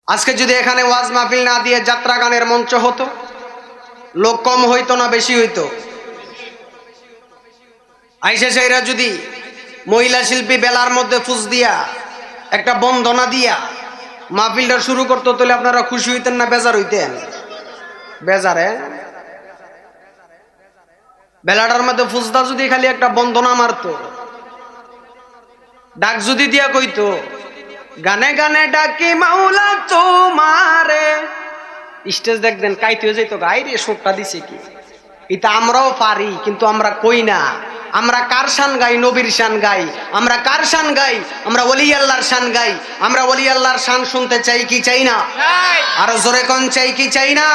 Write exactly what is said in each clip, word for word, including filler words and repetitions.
আজকে যদি এখানে ওয়াজ মাহফিল না দিয়ে যাত্রা গানের মঞ্চ হতো, লোক কম হইতো না বেশি হইতো? আইসা সেইরা যদি মহিলা শিল্পী বেলার মধ্যে ফুস দিয়া একটা বন্দনা দিয়া মাহফিলটা শুরু করতো, তাহলে আপনারা খুশি হইতেন না বেজার হইতেন? বেজারে বেলাটার মধ্যে ফুসদা যদি খালি একটা বন্দনা মারতো, ডাক যদি দিয়া কইতো গানে গানে ডাকি মাওলা তোমারে, স্টেজ দেখতেন কাইতে যেত, গাই রে শোকটা দিছে কি। এটা আমরাও পারি, কিন্তু আমরা কই না। আমরা কার শান গাই? নবীর শান গাই। আমরা কার শান গাই? আমরা ওলি আল্লাহর শান গাই। আমরা ওলি আল্লাহর শান শুনতে চাই কি চাই না? আরো জোরে কোন চাই কি চাই না?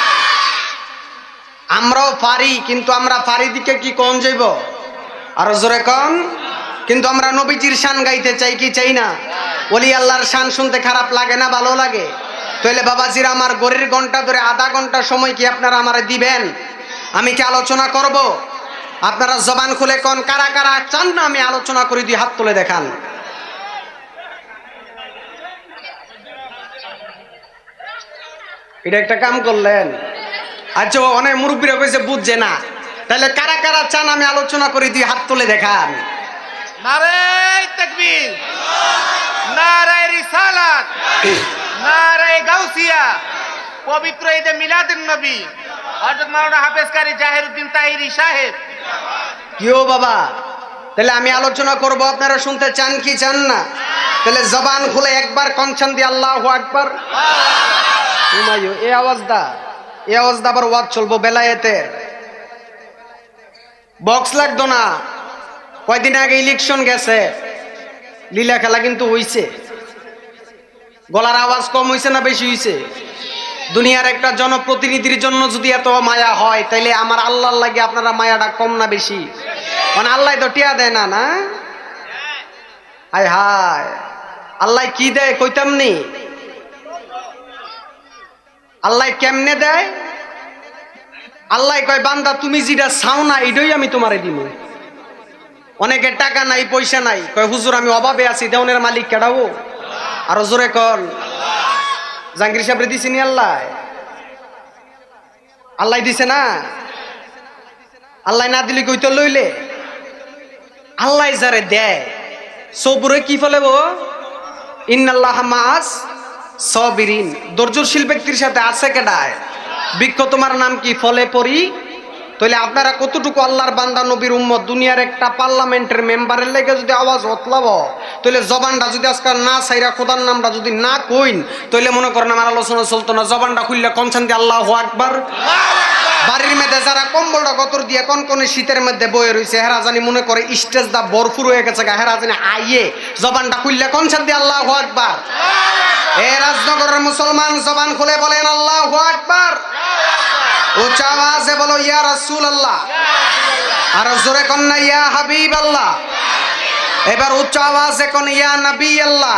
আমরাও পারি, কিন্তু আমরা পারি দিকে কি কোন যাইব? আরো জোরে কোন। কিন্তু আমরা নবীজির শান গাইতে চাই কি চাই না? ওলি আল্লাহর শান শুনতে খারাপ লাগে না ভালো লাগে? তাহলে বাবাজিরা, আমার গড়ির ঘন্টা ধরে আধা ঘন্টা সময় কি আপনারা আমারে দিবেন? আমি কি আলোচনা করব? আপনারা জবান খুলে কোন কারা কারা চান না আমি আলোচনা করি? দুই হাত তুলে দেখান। এটা একটা কাম করলেন। আচ্ছা, অনেক মুরব্বীরা কইছে বুঝছে না, তাহলে কারা কারা চান আমি আলোচনা করি? দুই হাত তুলে দেখান। নারে তাকবীর, নারে রিসালাত, নারে গাউসিয়া। পবিত্র ঈদে মিলাদুন নবী হযরত মাওলানা হাফেজ কারি জাহিরউদ্দিন তাহিরি সাহেব। কিও বাবা, তাহলে আমি আলোচনা করব, আপনারা শুনতে চান কি চান না? তাহলে জবান খুলে একবার কনসান দিয়ে আল্লাহু আকবার। উমাইও এই আওয়াজটা, এই আওয়াজটা আবার ওয়াজ চলবো বেলায়েতের। বক্স লাগতো না। কয়দিন আগে ইলেকশন গেছে, লীলা খেলা কিন্তু হইছে। গলার আওয়াজ কম হইছে না বেশি হইছে? দুনিয়ার একটা জনপ্রতিনিধির জন্য যদি এত মায়া হয়, তাইলে আমার আল্লাহর লাগে আপনারা মায়াটা কম না বেশি? মানে আল্লাহ তো টিয়া দেয় না, না? হায় হায়, আল্লাহ কি দেয় কইতাম নি? আল্লাহ কেমনে দেয়? আল্লাহ কয় বান্দা তুমি যেটা চাও না এটাই আমি তোমারে দিব। অনেকের টাকা নাই পয়সা নাই, কয় হুজুর আমি অভাবে আছি, দেওনের মালিক কেডাও? আরো জোরে কন। জাহাঙ্গীর সাহেব দিছে নি আল্লাহ? আল্লাহ দিছে না? আল্লাহ না দিলে কইতো লইলে? আল্লাহ যারে দেয় সবুরে কি ফলে বো? ইন্নাল্লাহ মাআস সাবিরিন। ধৈর্যশীল ব্যক্তির সাথে আছে কেডায়? বৃক্ষ তোমার নাম কি? ফলে পরি। তাহলে আপনারা কতটুকু আল্লাহর বান্দা নবীর উম্মত? দুনিয়ার একটা পার্লামেন্টের মেম্বারের লেগে যদি আওয়াজ হতলাব, তাহলে জবানটা যদি আজকাল না সাইরা খোদার নামটা যদি না কইন, তাহলে মনে করেন আমার আলোচনা চলতো না। জবানটা খুললে কনসান দিয়ে আল্লাহু আকবার। বাড়ির মধ্যে যারা কম্বলটা গতর দিয়ে কনকনে শীতের মধ্যে বয়ে রয়েছে, হেরা জানি মনে করে স্টেজ দা ভরপুর হয়ে গেছে, হেরা জানি আইয়ে জবানটা খুললে কনসান দিয়ে আল্লাহু আকবার। এ রাজনগরের মুসলমান জবান খুলে বলেন আল্লাহু আকবার। উচ্চ আওয়াজে বলো ইয়া রাসূলুল্লাহ। আর জোরে কোন না ইয়া হাবিবাল্লাহ। এবার উচ্চ আওয়াজে কোন ইয়া নবী আল্লাহ।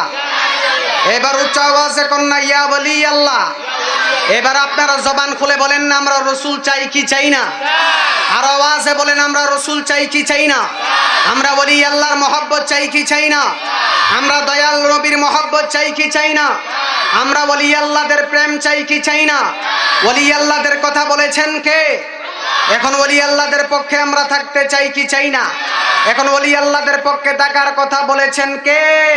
এবার উচ্চ আওয়াজে কোন না ইয়া ওলি আল্লাহ। এবার আপনারা জবান খুলে বলেন না আমরা রাসূল চাই কি চাই না? আর আওয়াজে বলেন আমরা রাসূল চাই কি চাই না? আমরা ওলি আল্লাহর মহব্বত চাই কি চাই না? আমরা দয়াল নবীর মহব্বত চাই কি চাই না? আমরা ওলি আল্লাহদের প্রেম চাই কি চাই না? ওলি আল্লাহদের কথা বলেছেন কে? এখন ওলি আল্লাহদের পক্ষে আমরা থাকতে চাই কি চাই না? এখন ওলি আল্লাহদের পক্ষে থাকার কথা বলেছেন কে?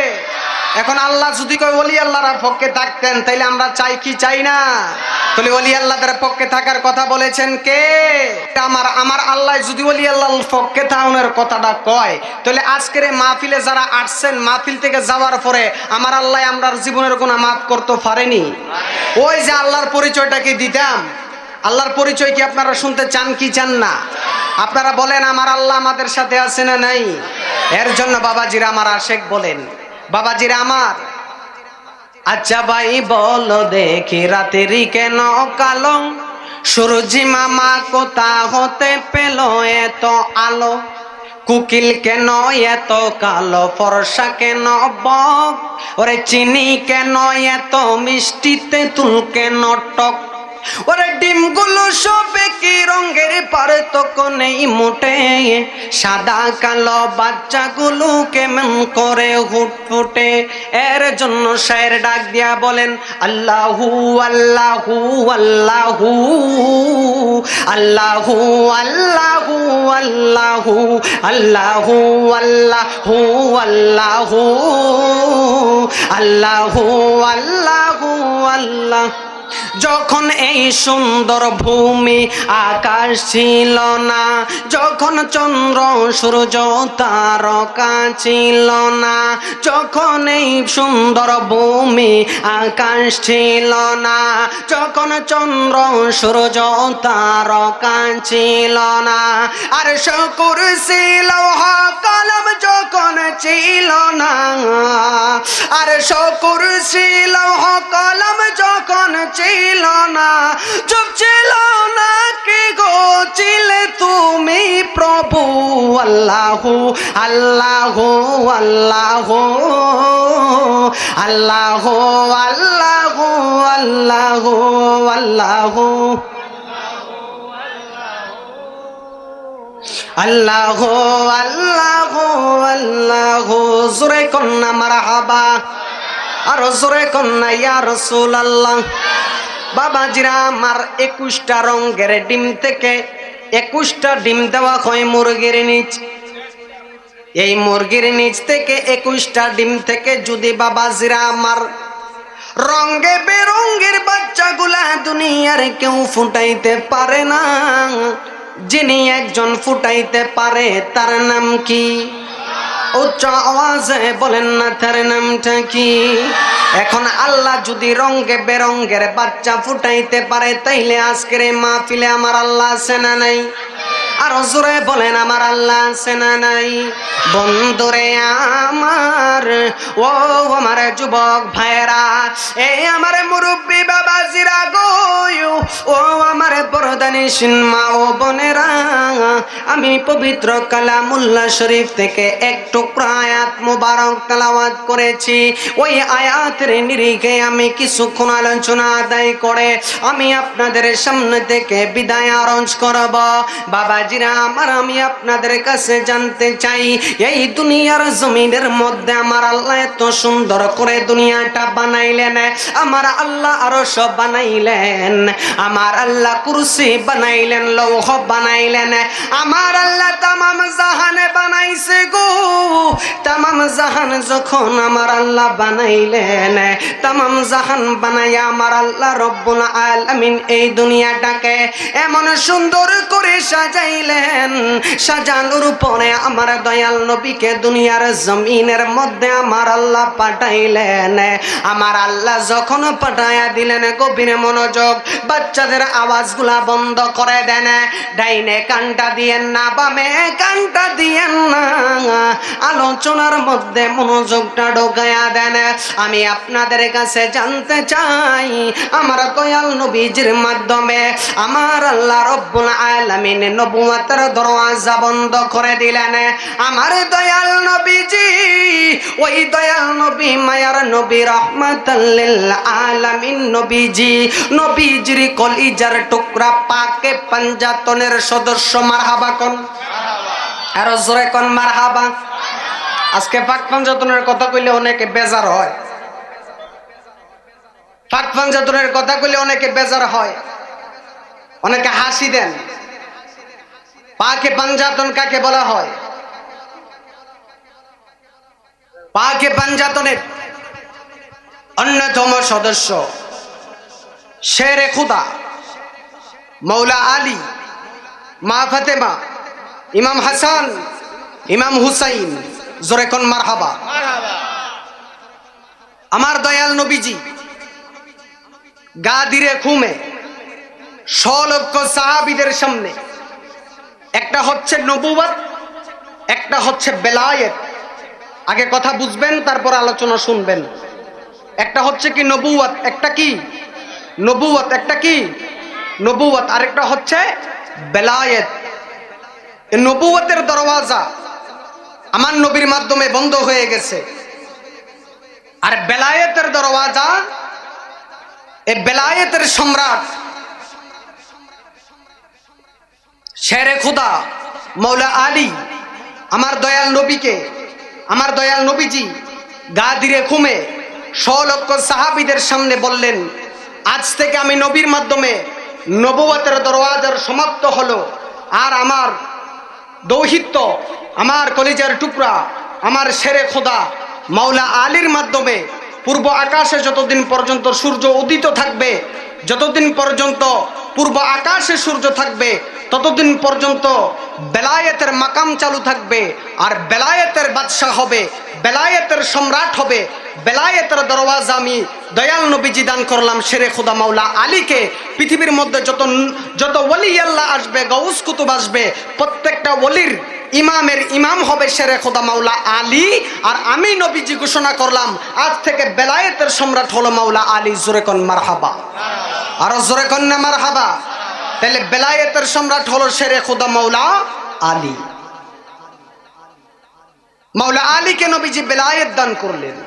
এখন আল্লাহ যদি কই ওলি আল্লাহর পক্ষে থাকতেন, তাইলে আমরা চাই কি চাই না? তাহলে ওলি আল্লাহদের পক্ষে থাকার কথা বলেছেন কে? আমার আমার আল্লাহ যদি ওলি আল্লাহর পক্ষে থাকার কথাটা কয়, তাহলে আজকের এই মাহফিলে যারা আসছেন, মাহফিল থেকে যাওয়ার পরে আমার আল্লাহ আমরার জীবনের গুনাহ মাফ করতে পারেনি? ওই যে আল্লাহর পরিচয়টা কি দিতাম? আল্লাহর পরিচয় কি আপনারা শুনতে চান কি চান না? আপনারা বলেন আমার আল্লাহ আমাদের সাথে আছে না নাই? এর জন্য বাবাজিরা আমার আশেক বলেন, বাবাজিরা আমার, আচ্ছা ভাই বলো দেখি রাতেরই কেন কালো? সূরজি মামা কোথা হতে পেল এত আলো? কুকিল কেন এত কালো? ফর্সা কেন বক? ওরে চিনি কেন এত মিষ্টিতে তুল কেন টক? ওরে ডিমগুলো সবে কি রঙের পার্থক্য নেই মোটে, সাদা কালো বাচ্চাগুলো কেমন করে হুটফুটে। এর জন্য শায়ের ডাক দিয়া বলেন আল্লাহু আল্লাহু আল্লাহু আল্লাহু আল্লাহু আল্লাহু আল্লাহু আল্লাহু আল্লাহু আল্লাহু আল্লাহু আল্লাহ। যখন এই সুন্দর ভূমি আকাশ ছিল না, যখন চন্দ্র সূর্য তারকা ছিল না, যখন এই সুন্দর ভূমি আকাশ ছিল না, যখন চন্দ্র সূর্য তারকা ছিল না, আর কুরসি লৌহ কলম যখন ছিল না, আর কুরসি লৌহ কলম যখন ছিল না, চুপ ছিল না কে গো, ছিলে তুমি প্রভু। আল্লাহু আল্লাহু আল্লাহু আল্লাহু আল্লাহু আল্লাহু আল্লাহু আল্লাহু আল্লাহু আল্লাহু। জোরে কন্যা মারহাবা, আর জোরে কন্যা ইয়া রাসূলুল্লাহ। বাবাজিরা আমার একুশটা রঙের ডিম থেকে একুশটা ডিম দেওয়া হয় মুরগির নিচ। এই মুরগির নিচ থেকে একুশটা ডিম থেকে যদি বাবাজিরা আমার রঙে বেরঙের বাচ্চাগুলা দুনিয়ার কেউ ফুটাইতে পারে না, যিনি একজন ফুটাইতে পারে তার নাম কি? উচ্চ আওয়াজে বলেন না তার নামটা কি? এখন আল্লাহ যদি রঙে বেরঙের বাচ্চা ফুটাইতে পারে, তাইলে আজকের এই মাহফিলে আমার আল্লাহ আছে না নাই? আর জোরে বলেন আমার আল্লাহ আছে না নাই? বন্ধুরে আমার, ও আমার যুবক ভাইরা, এই আমার মুরব্বী বাবাজিরা গো, ও আমার পর্দানিশীন মা ও বোনেরা, আমি পবিত্র কালামুল্লাহ শরীফ থেকে এক টুকরা আয়াত মুবারক তেলাওয়াত করেছি। ওই আয়াতের নিরিখে আমি কিছুক্ষণ আলোচনা আদায় করে আমি আপনাদের সামনে থেকে বিদায় আরজ করব। বাবাজিরা আমার, আমি আপনাদের কাছে জানতে চাই, এই দুনিয়ার জমিনের মধ্যে আমার আল্লাহ এত সুন্দর করে দুনিয়াটা বানাইলেন, আমার আল্লাহ আরশ বানাইলেন, আমার আল্লাহ কুরসি বানাইলেন, লৌহ বানাইলেন, আমার আল্লাহ তামাম জাহানে বানাইছে গো। তামাম জাহান যখন আমার আল্লাহ বানাইলেন, তামাম জাহান বানাইয়া আমার আল্লাহ রব্বুল আলামিন এই দুনিয়াটাকে এমন সুন্দর করে সাজাইলেন, সাজানোর পরে আমার দয়াল নবীকে দুনিয়ার জমিনের মধ্যে আমার আল্লাহ পাঠাইলেন। আমার আল্লাহ যখন পাঠাইয়া দিলেন, গভীর মনোযোগ, বাচ্চাদের আওয়াজগুলা বন্ধ করে দেন, ডাইনে কানটা দিয়েন না, বামে কানটা দিয়েন না, আলোচনার মধ্যে মনোযোগটা ঢোকায়া দেন। আমি আপনাদের কাছে জানতে চাই, আমার দয়াল নবীজির মাধ্যমে আমার আল্লাহ রব্বুল আলামিন নবুয়তের দরওয়াজা বন্ধ করে দিলেন। আমার দয়াল নবীজি, ওই দয়াল নবী, মায়ার নবী, রহমাতাল লিল আলামিন নবীজি, নবীজির কলিজার টুকরা পাকে পাঞ্জাতনের সদস্য, মারহাবা কোন, আর জোরে কোন মারহাবা। আজকে পাক পাঞ্জাতনের কথা কইলে অনেকে বেজার হয়, পাক পাঞ্জাতনের কথা কইলে অনেকে বেজার হয়, অনেকে হাসি দেন। পাকে পাঞ্জাতন কাকে বলা হয়? পাকে পাঞ্জাতনের অন্যতম সদস্য শেরে খুদা মৌলা আলী, মা ফাতেমা, ইমাম হাসান, ইমাম হুসাইন, জোরে কোন মারহাবা। আমার দয়াল নবীজি গাদিরে খুমে ছ লক্ষ সাহাবীদের সামনে, একটা হচ্ছে নবুয়ত, একটা হচ্ছে বেলায়েত। আগে কথা বুঝবেন, তারপর আলোচনা শুনবেন। একটা হচ্ছে কি নবুয়ত, একটা কি নবুয়ত, একটা কি নবুয়ত, আরেকটা হচ্ছে বেলায়েত। এই নবুয়তের দরওয়াজা আমার নবীর মাধ্যমে বন্ধ হয়ে গেছে, আর বেলায়েতের দরওয়াজা, এই বেলায়েতের সম্রাট শেরে খুদা মৌলা আলী আমার দয়াল নবীকে, আমার দয়াল নবীজি গাদিরে খুমে শ লক্ষ সাহাবীদের সামনে বললেন, আজ থেকে আমি নবীর মাধ্যমে নবুয়তের দরওয়াজার সমাপ্ত হলো। আর আমার দৌহিত্য, আমার কলিজার টুকরা, আমার শেরে খোদা মাওলা আলীর মাধ্যমে পূর্ব আকাশে যতদিন পর্যন্ত সূর্য উদিত থাকবে, যতদিন পর্যন্ত পূর্ব আকাশে সূর্য থাকবে, ততদিন পর্যন্ত বেলায়েতের মাকাম চালু থাকবে। আর বেলায়েতের বাদশাহ হবে, বেলায়েতের সম্রাট হবে, বেলায়েতের দরওয়াজা আমি দয়াল নবীজি দান করলাম শেরে খোদা মাওলা আলীকে। পৃথিবীর মধ্যে যত যত ওলি আল্লাহ আসবে, গাউস কুতুব আসবে, প্রত্যেকটা ওলির ইমামের ইমাম হবে শেরে খোদা মাওলা আলী। আর আমি নবীজি ঘোষণা করলাম আজ থেকে বেলায়েতের সম্রাট হলো মাওলা আলী। জোরে কোন মারহাবা, আরো জোরে কোন না মারহাবা। তাহলে বেলায়েতের সম্রাট হলো শেরে খোদা মাওলা আলী। মাওলা আলীকে নবীজি বেলায়েত দান করলেন।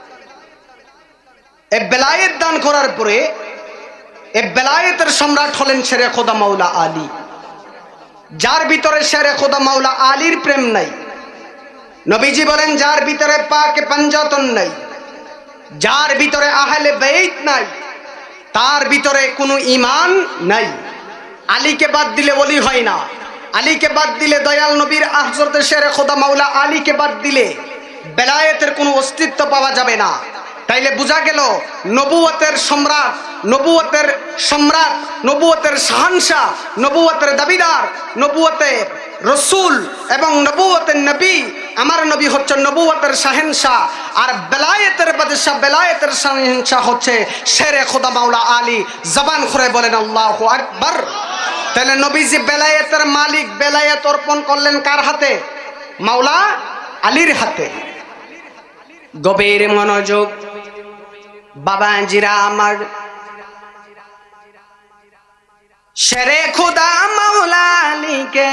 এই বেলায়েত দান করার পরে এই বেলায়েতের সম্রাট হলেন শেরে খোদা মাওলা আলী। যার ভিতরে শেরে খোদা মাওলা আলীর প্রেম নাই, নবীজি বলেন যার ভিতরে পাক পাঞ্জাতন নাই, যার ভিতরে আহলে বাইত নাই, তার ভিতরে কোনো ঈমান নাই। আলীকে বাদ দিলে ওলি হয় না, আলীকে বাদ দিলে দয়াল নবীর হযরত শেরে খোদা মাওলা আলীকে বাদ দিলে বেলায়েতের কোনো অস্তিত্ব পাওয়া যাবে না। তাইলে বোঝা গেল নবুয়তের সম্রাট, নবুয়তের সম্রাট, নবুয়তের শাহানশাহ, নবুয়তের দাবিদার, নবুয়তের রসুল এবং নবুয়তের নবী আমার নবী হচ্ছে নবুয়তের শাহেনশাহ। আর বেলায়েতের বাদশাহ, বেলায়েতের শাহেনশাহ হচ্ছে শেরে খোদা মাওলা আলী। জবান খুলে বলেন আল্লাহু আকবার। তাহলে নবীজি বেলায়েতের মালিক, বেলায়েত অর্পণ করলেন কার হাতে? মাওলা আলীর হাতে। গভীর মনোযোগ বাবাজিরা আমার, শেরে খোদা মাওলা আলীকে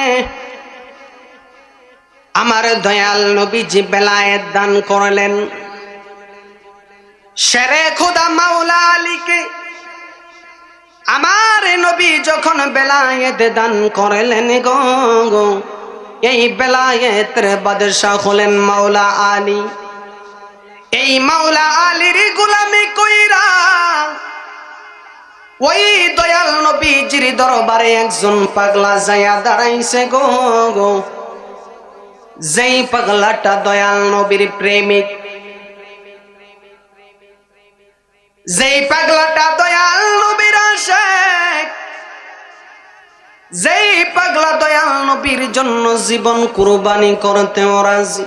আমার দয়াল নবীজি বেলায়েত দান করলেন। শেরে খোদা মাওলা আলীকে আমার নবী যখন বেলায়েত দান করলেন গো গো, এই বেলায়েতের বাদশাহ হলেন মাওলা আলী। এই মাওলা আলীর গোলামি কইরা ওই দয়াল নবীজির দরবারে একজন পাগলা যায়া দাঁড়াইছে গো গো। যেই পাগলাটা দয়াল নবীর প্রেমিক, যেই পাগলাটা দয়াল নবীর আশিক, যেই পাগলা দয়াল নবীর জন্য জীবন কুরবানি করতে রাজি,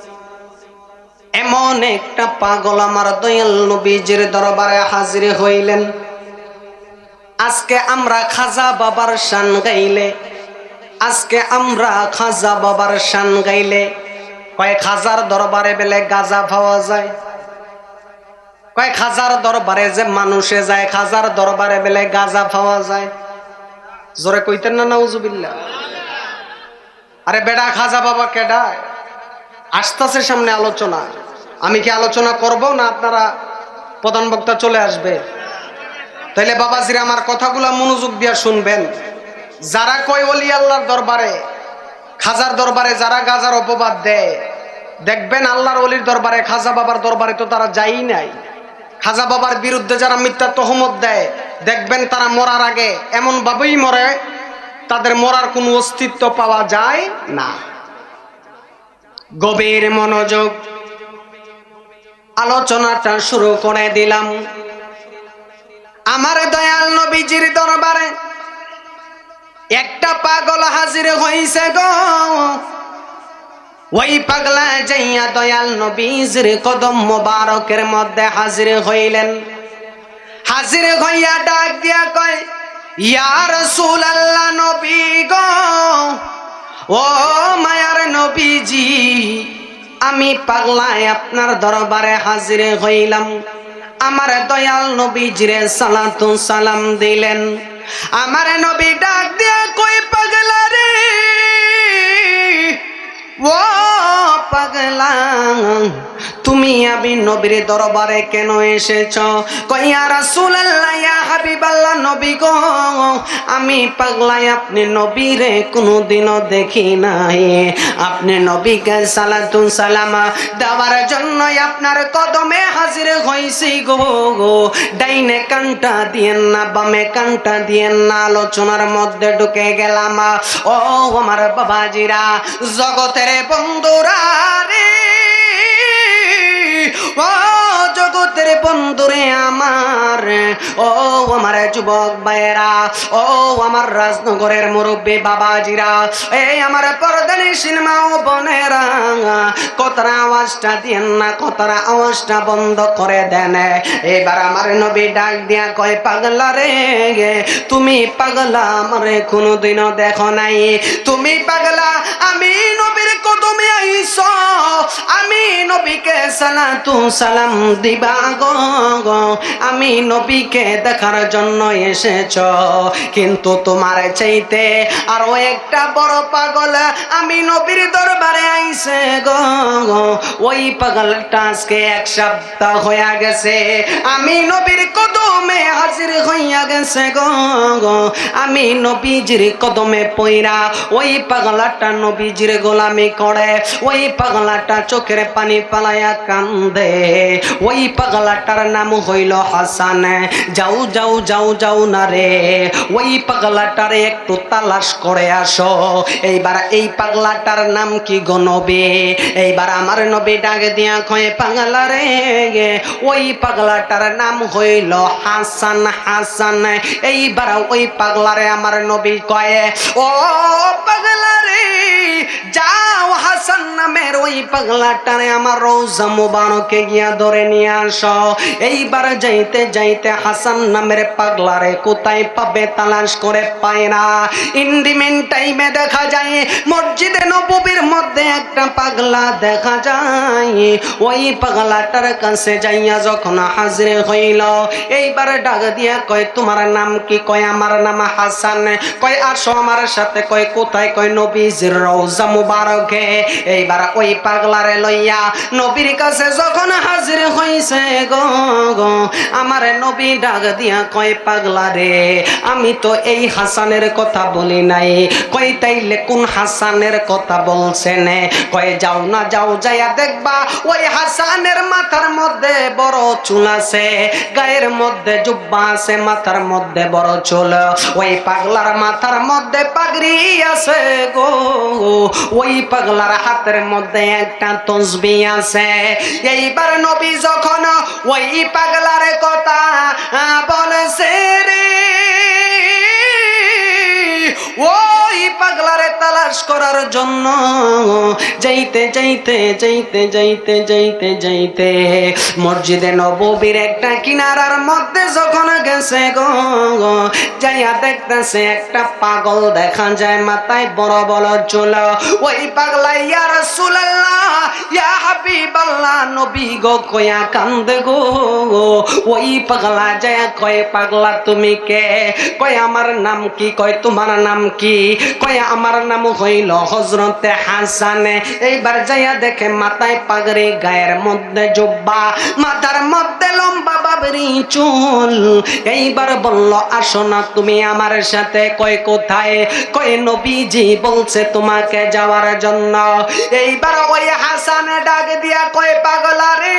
এমন একটা পাগল আমার দয়াল নবীজির দরবারে হাজির হইলেন। আজকে আমরা খাজা বাবার শান গাইলে, আজকে আমরা খাজা বাবার শান গাইলে কয়েক হাজার দরবারে বেলে গাজা পাওয়া যায়, কয়েক হাজার দরবারে যে মানুষে যায়, খাজার দরবারে বেলে গাজা পাওয়া যায়। জোরে কইতেন না নাউজুবিল্লাহ। আরে বেডা খাজা বাবা কেডা? আসতেছে সামনে আলোচনা। আমি কি আলোচনা করব না আপনারা প্রধান বক্তা চলে আসবে? তাইলে বাবাজিরা আমার কথাগুলা মনোযোগ দিয়ে শুনবেন। যারা কয় ওলি আল্লাহর দরবারে, খাজার দরবারে যারা গাজার অপবাদ দেয়, দেখবেন আল্লাহর ওলির দরবারে, খাজা বাবার দরবারে তো তারা যায়ই নাই। খাজা বাবার বিরুদ্ধে যারা মিথ্যা তহমত দেয়, দেখবেন তারা মরার আগে এমন ভাবেই মরে তাদের মরার কোনো অস্তিত্ব পাওয়া যায় না। গভীর মনোযোগ আলোচনাটা শুরু করে দিলাম। আমার দয়াল নবীজির দরবারে একটা পাগল হাজির হইছে গো। ওই পাগলা যাইয়া দয়াল নবীজির কদম মোবারকের মধ্যে হাজির হইলেন। হাজির হইয়া ডাক দিয়া কয়, ইয়া রাসূলুল্লাহ নবী গো, ও মায়ার নবীজি, আমি পাগলায় আপনার দরবারে হাজির হইলাম। আমার দয়াল নবীজিরে সালাতু সালাম দিলেন। আমার নবী ডাক দিয়া কই, পাগলা রে, ও পাগলা, তুমি আমি নবীর দরবারে কেন এসেছ? কই ইয়া রাসূলুল্লাহ, ইয়া হাবিবাল্লাহ নবী গো আমি পাগলাই আপনি নবীরে কোনোদিনও দেখি নাই আপনি নবীকে সালাতু সালাম দেওয়ার জন্য আপনার কদমে হাজির হইছি গো ডাইনে কানটা দিয়েন না বামে কানটা দিয়েন না আলোচনার মধ্যে ঢুকে গেলাম ও আমার বাবাজিরা জগতের বন্ধুরা রে ও জগতের বন্ধুরে আমার ও আমার যুবক ভাইয়েরা ও আমার রাজনগরের মুরব্বী বাবাজিরা এই আমার পর্দানি সিনেমা ও বোনেরা কতরা আওয়াজটা দিয়েন না কতরা আওয়াজটা বন্ধ করে দেন এবার আমার নবী ডাক দিয়া কয় পাগলা রে তুমি পাগলা আমারে কোনোদিনও দেখো নাই তুমি পাগলা আমি নবীর কদমে আইছো আমি নবীকে সালাতু সালাম দিবা গো আমি নবীকে দেখার জন্য এসেছ কিন্তু তোমার চাইতে আরো একটা বড় পাগল আমি নবীর দরবারে আইছে গো ওই পাগলটা আজকে এক সপ্তাহ হয়ে গেছে আমি নবীর কদমে হাজির হইয়া গেছে গো আমি নবীজির কদমে পইরা ওই পাগলাটা নবীজির গোলামি করে ওই পাগলাটা চোখের পানি পালায়া কান্দে ওই পাগলাটার নাম হইল হাসান যাও যাও যাও যাও না রে ওই পাগলাটারে একটু তালাশ করে আসো এইবার এই পাগলাটার নাম কি গো নবী এইবার আমার নবী ডাক দিয়া কয় পাগলা রে ওই পাগলাটার নাম হইল হাসান হাসান এইবার ওই পাগলারে আমার নবী কয় ও পাগলা রে যাও হাসান নামের ওই পাগলাটারে আমার রওজা মুবারকে গিয়া ধরে নিয়ে আসো এইবার যাইতে যাইতে হাসান নামের পাগলারে কোথায় পাবে তালাশ করে পায় না ইন্ডিমেন টাইমে দেখা যায় মসজিদে নববীর মধ্যে একটা পাগলা দেখা যায় ওই পাগলাটার কাছে যাইয়া যখন হাজির হইল এইবার ডাক দিয়া কয় তোমার নাম কি কয় আমার নাম হাসান কয় আসো আমার সাথে কয় কোথায় কয় নবীজির রওজা মুবারকে এইবার ওই পাগলারে লইয়া নবীর কাছে যখন হাজির হইছে গো গো আমার নবী ডাক দিয়া কয় পাগলা রে আমি তো এই হাসানের কথা বলি নাই কয় তাইলে কোন হাসানের কথা বলছেন কয় যাও না যাও যাইয়া দেখবা ওই হাসানের মাথার মধ্যে বড় চুল আছে গায়ের মধ্যে জুব্বা আছে মাথার মধ্যে বড় চুল ওই পাগলার মাথার মধ্যে পাগড়ি আছে গো ওই পাগলার হাতের মধ্যে একটা তসবিহ আছে এইবার নবী যখন ওই পাগলার কথা বলেছে রে ওই পাগলারে তালাশ করার জন্য যাইতে যাইতে যাইতে যাইতে যাইতে যাইতে মসজিদে নববীর একটা কিনারার মধ্যে যখন গেছে গো যাইয়া দেখতেছে একটা পাগল দেখা যায় মাথায় বড় বড় চুল ওই পাগলা ইয়া রাসূলুল্লাহ ইয়া হাবিবাল্লাহ নবী গো কয়া কান্দে গো ওই পাগলা যায় কয় পাগলা তুমি কে কয় আমার নাম কি কয় তোমার নাম কি কয় আমার নাম হইল হযরতে হাসান এইবার যাইয়া দেখে মাথায় পাগড়ি গায়ের মধ্যে জুব্বা মাথার মধ্যে লম্বা বাবরি চুল এইবার বলল আসো না তুমি আমার সাথে কয় কোথায় কয় নবীজি বলছে তোমাকে যাওয়ার জন্য এইবার ওই হাসান ডাক দিয়া কয় পাগলা রে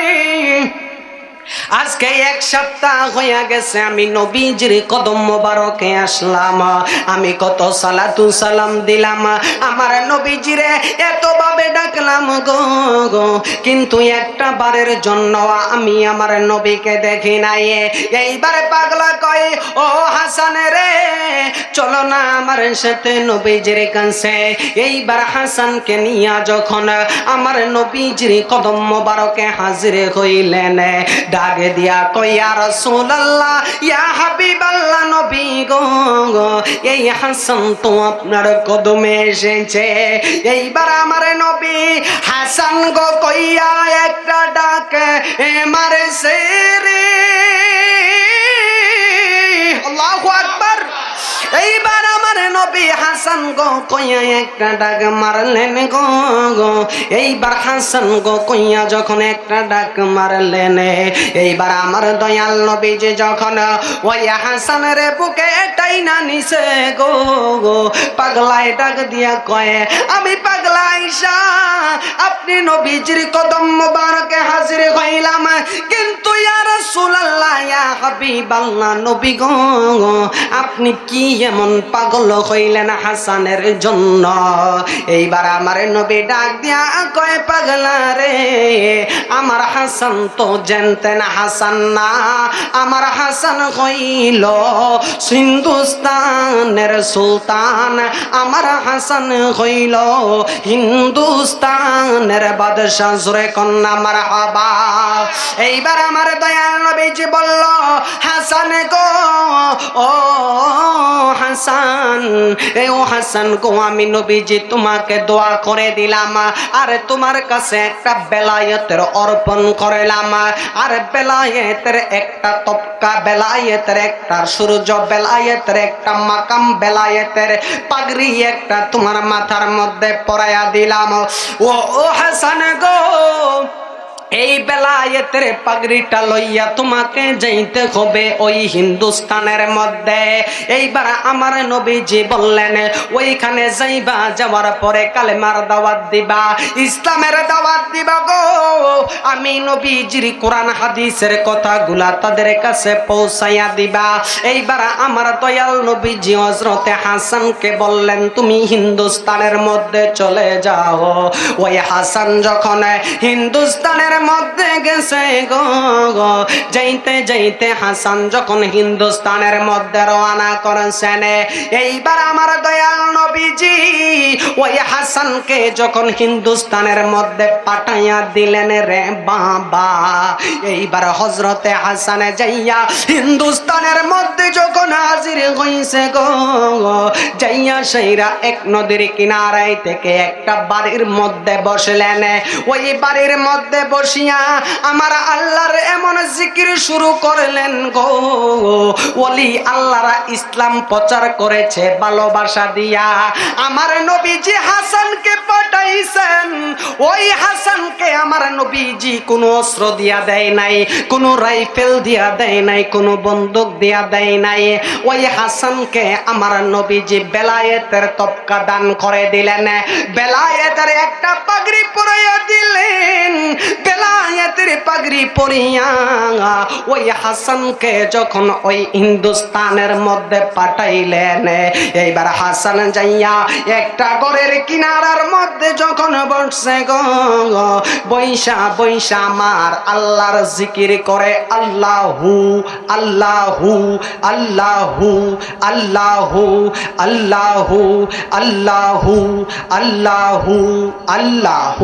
আজকে এক সপ্তাহ হয়ে গেছে আমি নবীজির কদম মোবারকে আসলাম আমি কত সালাতু সালাম দিলাম আমার নবীজিরে এত ভাবে ডাকলাম গো গো কিন্তু একটা বারের জন্য আমি আমার নবীকে দেখি নাই এইবার পাগলা কয় ও হাসান রে চলো না আমার সাথে নবীজির কাছে এইবার হাসানকে নিয়ে যখন আমার নবীজির কদম মোবারকে হাজির হইলেন ডাকে দিয়া কয় ইয়া রাসূলুল্লাহ ইয়া হাবিবাল্লাহ নবী গো এই হাসান তো আপনার কদমে এসেছে এইবার আমার নবী হাসান গো কইয়া একটা ডাক মারছে রে আল্লাহু আকবার এইবার আমার নবী হাসান গো কইয়া একটা ডাক মারলেন গো গো এইবার হাসান গো কইয়া যখন একটা ডাক মারলেন এইবার আমার দয়াল নবীজি যখন ওই হাসান রে বুকে টাইনা নিছে গো গো পাগলায় ডাক দিয়া কয় আমি পাগলা আয়েশা আপনি নবীজির কদম মোবারকে হাজির হইলাম কিন্তু ইয়া রাসূলুল্লাহ ইয়া হাবিবাল্লাহ নবী গো আপনি কি এমন পাগল হইলেন হাসানের জন্য এইবার আমার নবী ডাক দিয়া কয় পাগলা রে আমার হাসান তো জানতেন হাসান না আমার হাসান হইল হিন্দুস্তানের সুলতান আমার হাসান হইল হিন্দুস্তানের বাদশাহ জোরে কন্যা মারহাবা এইবার আমার দয়াল নবীজি বলল হাসান গো ও হাসান এ ও হাসান গো আমি নবীজি তোমাকে দোয়া করে দিলাম আর তোমার কাছে একটা বেলায়েতের অর্পণ করলাম আর বেলায়েতের একটা তবকা বেলায়েতের একটা সূর্য বেলায়েতের একটা মাকাম বেলায়েতের পাগড়ি একটা তোমার মাথার মধ্যে পরায়া দিলাম ও ও হাসান গো এই বেলায়েতের পাগড়িটা লইয়া তোমাকে যাইতে হবে ওই হিন্দুস্তানের মধ্যে এইবার আমার নবীজি বললেন ওইখানে যাইবা যাওয়ার পরে কালেমার দাওয়াত দিবা ইসলামের দাওয়াত দিবা গো আমি নবীজির কোরআন হাদিসের কথাগুলা তাদের কাছে পৌঁছাইয়া দিবা এইবার আমার দয়াল নবীজি হযরতে হাসানকে বললেন তুমি হিন্দুস্তানের মধ্যে চলে যাও ওই হাসান যখন হিন্দুস্তানের মধ্যে গেছে গো গো যাইতে যাইতে হাসান যখন হিন্দুস্তানের মধ্যে রওনা করেছেন এইবার আমার দয়াল নবীজি ওই হাসানকে যখন হিন্দুস্তানের মধ্যে পাঠাইয়া দিলেন রে বাবা এইবার হযরতে হাসান যাইয়া হিন্দুস্তানের মধ্যে যখন হাজির হইছে গো যাইয়া সেইরা এক নদীর কিনারায় থেকে একটা বাড়ির মধ্যে বসলেন ওই বাড়ির মধ্যে বসিয়া আমার আল্লাহর এমন জিকির শুরু করলেন গো ওলি আল্লাহরা ইসলাম প্রচার করেছে ভালোবাসা দিয়া আমার নবীজি হাসানকে পাঠাইছেন ওই হাসানকে আমার নবীজি কোনো অস্ত্র দিয়া দেয় নাই কোনো রাইফেল দিয়া দেয় নাই কোনো বন্দুক দিয়া দেয় নাই ওই হাসানকে আমার নবীজি বেলায়েতের তবকা দান করে দিলেন বেলায়েতের একটা পাগড়ি পরাইয়া দিলেন বেলায়েতের পাগড়ি পরিয়া ওই হাসানকে যখন ওই হিন্দুস্তানের মধ্যে পাঠাইলেন এইবার হাসান যাইয়া একটা ঘরের কিনারার মধ্যে যখন বসছে গো বৈশা বৈশা আমার আল্লাহর জিকির করে আল্লাহু আল্লাহু আল্লাহু আল্লাহু আল্লাহু আল্লাহু আল্লাহু আল্লাহু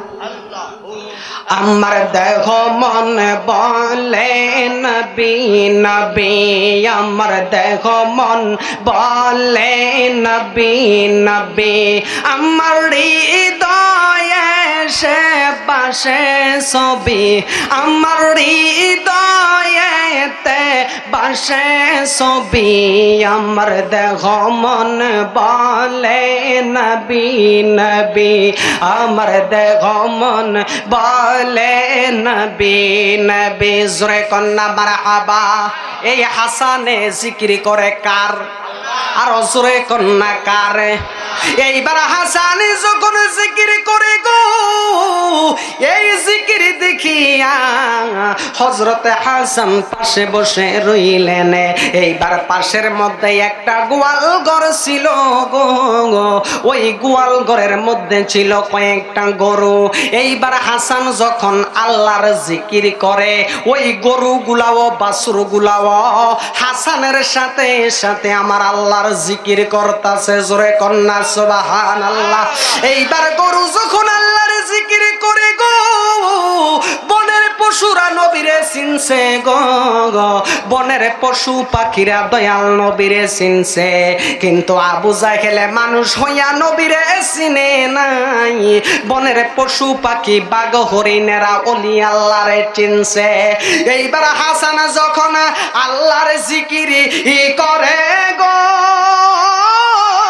আমার দেহ মন বলে নবী নবী আমার দেহ মন বলে নবী নবী আমার হৃদয়ে সে বাসে ছবি আমার হৃদয়েতে বাসে ছবি আমার দেহ মন বলে নবী নবী আমার দেহ মন বলে নবী নবী জোরে কন্যা মারহাবা এই হাসানে জিকির করে কার আর জোরে কন্যা কার এইবার হাসান যখন জিকির করে গো এই জিকির দেখিয়া হযরতে হাসান পাশে বসে রইলেন এইবার পাশের মধ্যে একটা গোয়াল ঘর ছিল গো ওই গোয়াল ঘরের মধ্যে ছিল কয়েকটা গরু এইবার হাসান যখন আল্লাহর জিকির করে ওই গরুগুলাও বাছুরগুলাও হাসানের সাথে সাথে আমার আল্লাহর জিকির করতেছে জোরে কন্যা সুবহানাল্লাহ এইবার গরু যখন আল্লাহর জিকির করে গো বনের পশুরা নবীরে চিনছে গো বনের পশু পাখিরা দয়াল নবীরে চিনছে কিন্তু আবু জাহেলে মানুষ হইয়া নবীরে চিনে নাই বনের পশু পাখি বাঘ হরিণেরা ওলি আল্লাহরে চিনছে এইবার হাসান যখন আল্লাহর জিকির করে গো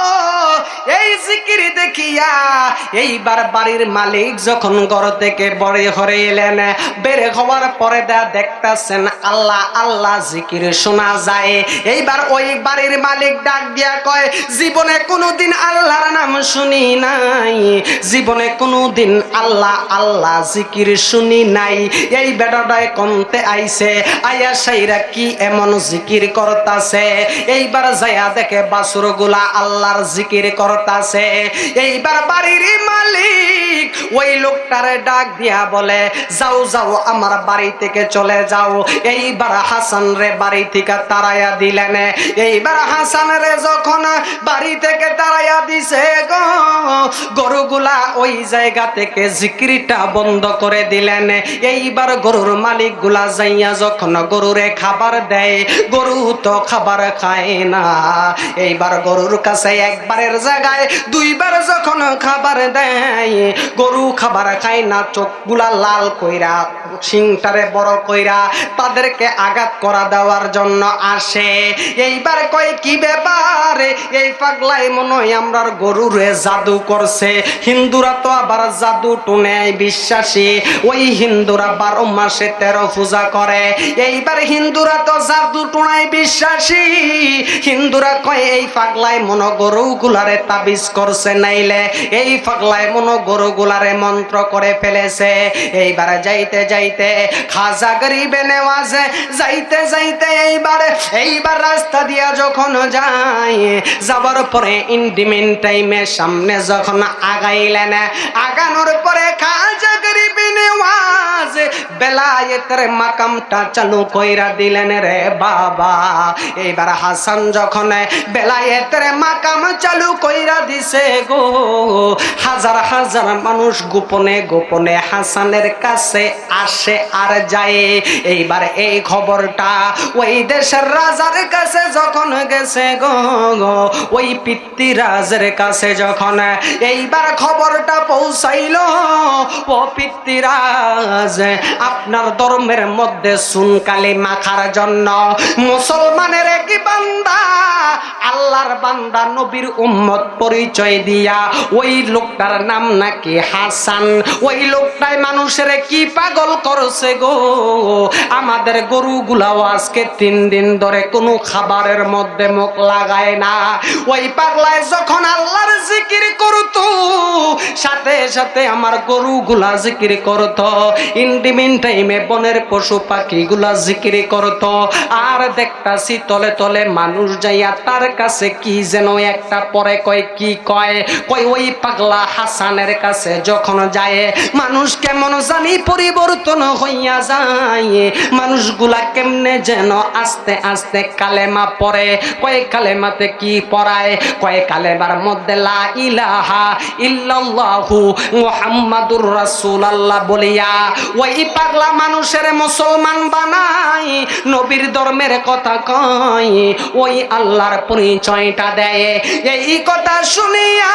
গিয়া এইবার বাড়ির মালিক যখন ঘর থেকে বের হয়ে এলেন, বের হওয়ার পরে দা দেখতাছেন আল্লাহ আল্লাহ জিকির শোনা যায়। এইবার ওই বাড়ির মালিক ডাক দিয়া কয়, জীবনে কোনোদিন আল্লাহর নাম শুনি নাই, জীবনে কোনোদিন আল্লাহ আল্লাহ জিকির শুনি নাই। এই বেটাটায় কমতে আইছে, আয়া সাইরা কি এমন জিকির করতাছে। এইবার যায়া দেখে বাছুর গুলা আল্লাহর জিকির করতাছে। এইবার বাড়ির মালিক ওই লোকটারে ডাক দিয়া বলে, যাও যাও আমার বাড়ি থেকে চলে যাও। এইবার হাসান রে বাড়ি থেকে তাড়াইয়া দিলেন। এইবার হাসান রে যখন বাড়ি থেকে তাড়াইয়া দিছে গো, গরুগুলা ওই জায়গা থেকে জিকিরটা বন্ধ করে দিলেন। এইবার গরুর মালিক গুলা যাইয়া যখন গরুরে খাবার দেয়, গরু তো খাবার খায় না। এইবার গরুর কাছে একবারের জায়গায় দুইবার যখন খাবার দেয়, গরু খাবার খায় না। চোখগুলা লাল কইরা, সিংটারে বড় কইরা তাদেরকে আঘাত করা দেওয়ার জন্য আসে। এইবার কয় কি ব্যাপার, এই পাগলাই মনে হয় আমরার গরুরে জাদু করছে। হিন্দুরা তো আবার জাদু টুনে বিশ্বাসী, ওই হিন্দুরা বারো মাসে তেরো পূজা করে। এইবার হিন্দুরা তো জাদু টুনায় বিশ্বাসী। হিন্দুরা কয় এই পাগলাই মনো গরু গুলারে তাবিজ করছে, নাইলে এই পাগলাই মনো গরু গুলারে মন্ত্র করে ফেলেছে। এইবার যাইতে যাইতে খাজা গরিবে নেওয়াজে যাইতে যাইতে এইবার এইবার রাস্তা দিয়া যখন যায়, যাবার পরে ইন্ডিমেন টাইমে সামনে যখন আগাইলেন, আগানোর পরে খাজা গরিবে নেওয়াজ বেলায়েতের মাকামটা চালু কইরা দিলেন রে বাবা। এইবার হাসান যখন বেলায়েতের মাকাম চালু কইরা দিছে গো, হাজার হাজার মানুষ গোপনে গোপনে হাসানের কাছে আসে আর যায়। এইবার এই খবরটা ওই দেশের রাজার কাছে যখন গেছে গো, ওই পিতৃরাজের কাছে যখন এইবার খবরটা পৌঁছাইল, ও পিতৃরাজ আপনার ধর্মের মধ্যে সুনকালি মাখার জন্য মুসলমানের এক বান্দা, আল্লাহর বান্দা নবীর উম্মত পরিচয় দিয়া ওই লোকটার নাম নাকি হাসান, ওই লোকটাই মানুষের কি পাগল করছে গো। আমাদের গরুগুলাও আজকে তিন দিন ধরে কোনো খাবারের মধ্যে মুখ লাগায় না। ওই পাগলায় যখন আল্লাহর জিকির করতো, সাথে সাথে আমার গরুগুলা জিকির করতো, ইন্ডিমিন টাইমে বনের পশু পাখিগুলা জিকির করতো। আর দেখতাছি তলে তলে মানুষ যাইয়া তার কাছে কি যেন একটা পরে কয়, কি কয় কয় ওই পাগলা হাসানের কাছে যখন যায়, মানুষ কেমন জানি পরিবর্তন হইয়া যায়। মানুষগুলা কেমনে যেন আস্তে আস্তে কালেমা পড়ে। কয় কালেমাতে কি পড়ায়? কয় কালেমার মধ্যে লা ইলাহা ইল্লাল্লাহু মুহাম্মাদুর রাসূলুল্লাহ বলিয়া ওই পাগলা মানুষের মুসলমান বানায়, নবীর ধর্মের কথা কয়, ওই আল্লাহর পরিচয়টা দেয়। এই কথা শুনিয়া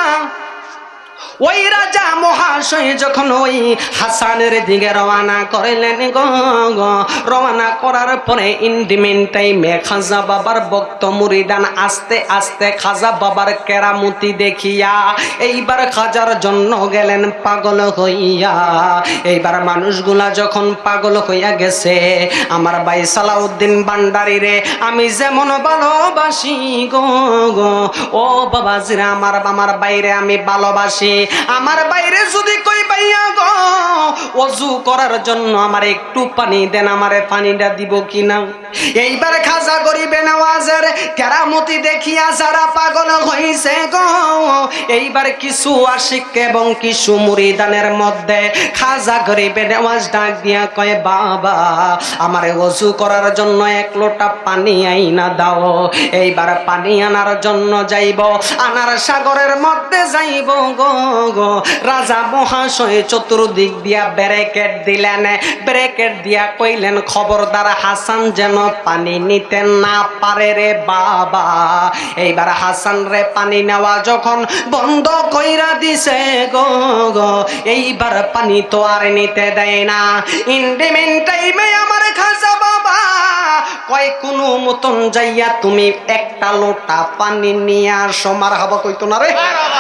ওই রাজা মহাশয় যখন ওই হাসানের দিকে রওনা করলেন গো, রওনা করার পরে ইন্ডিমেন টাইমে খাজা বাবার ভক্ত মুরিদান আস্তে আস্তে খাজা বাবার কেরামতি দেখিয়া এইবার খাজার জন্য গেলেন পাগল হইয়া। এইবার মানুষগুলা যখন পাগল হইয়া গেছে, আমার ভাই সালাউদ্দিন ভান্ডারী রে আমি যেমন ভালোবাসি গো গো, ও বাবাজিরা আমার আমার বাইরে আমি ভালোবাসি। আমার বাইরে যদি কই ভাইয়া গো ওযু করার জন্য আমার একটু পানি দেন, আমারে পানিটা দিব কিনা। এইবার খাজা গরিবে নওয়াজের কেরামতি দেখিয়া যারা পাগল হইছে গো, এইবার কিছু আশিক এবং কিছু মুরিদানের মধ্যে খাজা গরিবে নওয়াজ ডাক দিয়া কয়, বাবা আমারে ওযু করার জন্য এক লোটা পানি আইনা দাও। এইবার পানি আনার জন্য যাইব, আনার সাগরের মধ্যে যাইব গো গো। রাজা মহাশয় চতুর্দিক দিয়া ব্যারিকেড দিলেন, ব্যারিকেড দিয়া কইলেন খবরদার হাসান যেন পানি নিতে না পারে রে বাবা। এইবার হাসান রে পানি নেওয়া যখন বন্ধ কইরা দিছে গো গো, এইবার পানি তো আর নিতে দেয় না। ইন্ডিমেন টাইমে আমার খাজা বাবা কয় কোনো মতন যাইয়া তুমি একটা লোটা পানি নিয়ে আসো। মারহাবা কইতো না রে।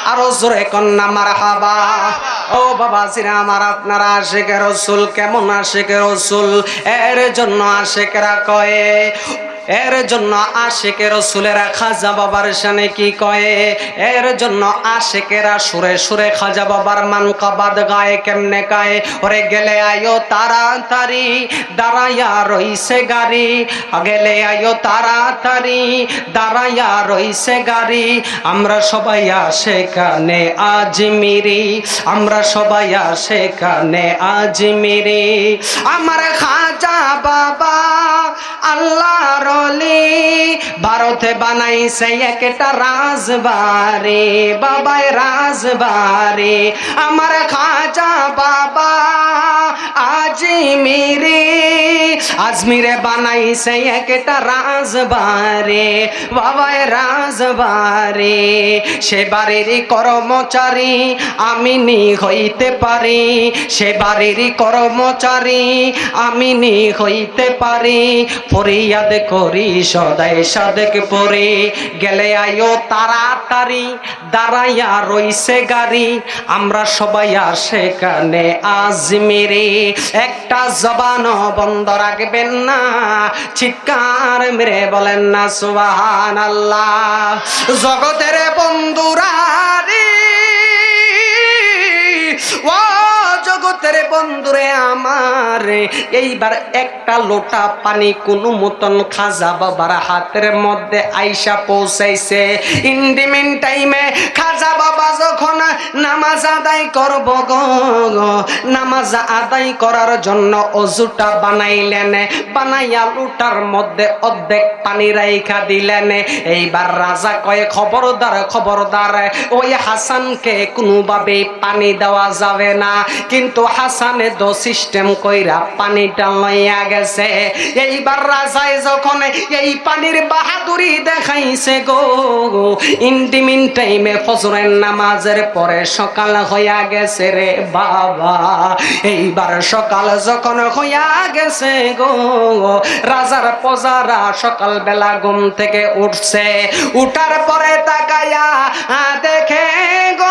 আরো জোরে কন্না মারহাবা। ও বাবা জিরা আমার আপনারা আশিকে রাসূল কেমন আশিকে রাসূল এর জন্য আশিকরা কয় এর জন্য আশিকে রাসূলেরা খাজা বাবার শানে কি কয় এর জন্য আশিকেরা সুরে সুরে খাজা বাবার মানকাবাদ গায় কেমনে গায় ওরে গেলে আয়ো তাড়াতাড়ি দাঁড়াইয়া রইছে গাড়ি গেলে আয়ো তাড়াতাড়ি দাঁড়াইয়া রইছে গাড়ি আমরা সবাই সেখানে আজমিরি আমরা সবাই সেখানে আজমিরি আমার খাজা বাবা আল্লাহর ওলি ভারতে বানাইছে একটা রাজবাড়ি বাবায় রাজবাড়ি আমার খাজা বাবা আজমিরি আজমিরে বানাইছে একটা রাজবাড়ি বাবায় রাজবাড়ি সে বাড়ির কর্মচারী আমি নি হইতে পারি সে বাড়ির কর্মচারী আমি নি হইতে পারি ফরিয়াদ করি সদাই সাদেক পরে গেলে আয়ো তাড়াতাড়ি দাঁড়াইয়া রইছে গাড়ি আমরা সবাই সেখানে আজমিরে একটা জবান বন্ধ রাখবেন না চিৎকার মেরে বলেন না সুবহানাল্লাহ জগতের বন্ধুরা রে ও জগতের বন্ধুরে আমার এইবার একটা লোটা পানি কোনো মতন খাজা বাবার হাতের মধ্যে আইসা পৌঁছাইছে ইন্ডিমেন্ট টাইমে খাজা বাবা যখন নামাজ আদায় করব গো নামাজ আদায় করার জন্য অজুটা বানাইলেন বানাইয়া লোটার মধ্যে অর্ধেক পানি রাইখা দিলেন এইবার রাজা কয়ে খবরদার খবরদার ওই হাসানকে কোনোভাবে পানি দেওয়া যাবে না কিন্তু হাসানে দো সিস্টেম কইরা পানিটা লইয়া গেছে এইবার রাজায় যখন এই পানির বাহাদুরি দেখাইছে গো ইন্টিমিন টাইমে ফজরের নামাজের পরে সকাল হইয়া গেছে রে বাবা এইবার সকাল যখন হইয়া গেছে গো রাজার প্রজারা সকাল বেলা ঘুম থেকে উঠছে উঠার পরে তাকায়া দেখে গো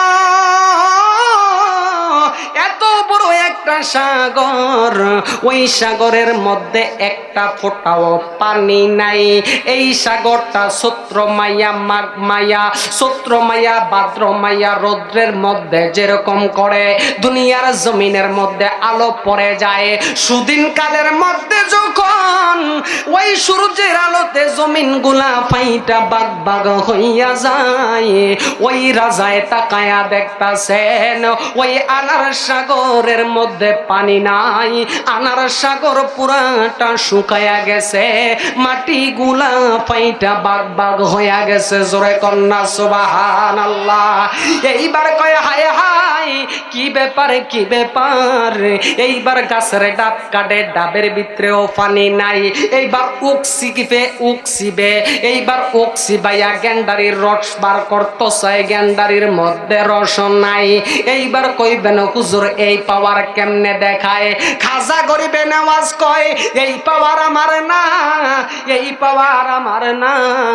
এত বড় একটা সাগর ওই সাগরের মধ্যে একটা ফোঁটাও পানি নাই এই সাগরটা সূত্র মাইয়া মাঘ মাইয়া সূত্র মাইয়া ভাদ্র মাইয়া রৌদ্রের মধ্যে যেরকম করে দুনিয়ার জমিনের মধ্যে আলো পড়ে যায় সুদিন কালের মধ্যে যখন ওই সূর্যের আলোতে জমিন গুলা ফাইটা বাগ বাগ হইয়া যায় ওই রাজায় তাকায়া দেখতাছেন ওই আনার সাগরের মধ্যে পানি নাই আনার সাগর পুরাটা শুকায়া গেছে মাটি গুলা ফাইটা বাগ বাগ হইয়া গেছে জোরে কন্যা সুবহানাল্লাহ এইবার কয় হায় হায় কি ব্যাপার কি ব্যাপার এইবার গাছের ডাব কাটে ডাবের ভিতরেও পানি নাই এইবার উকসিবে উকসিবে এইবার উকসিবাইয়া গেন্ডারির রস বার করতেছে গেন্ডারির মধ্যে রস নাই এইবার কইবেন হুজুর এই পাওয়ার কেমনে দেখায় খাজা গরিবে নামাজ কয় এই পাওয়ার আমার না এই পাওয়ার আমার না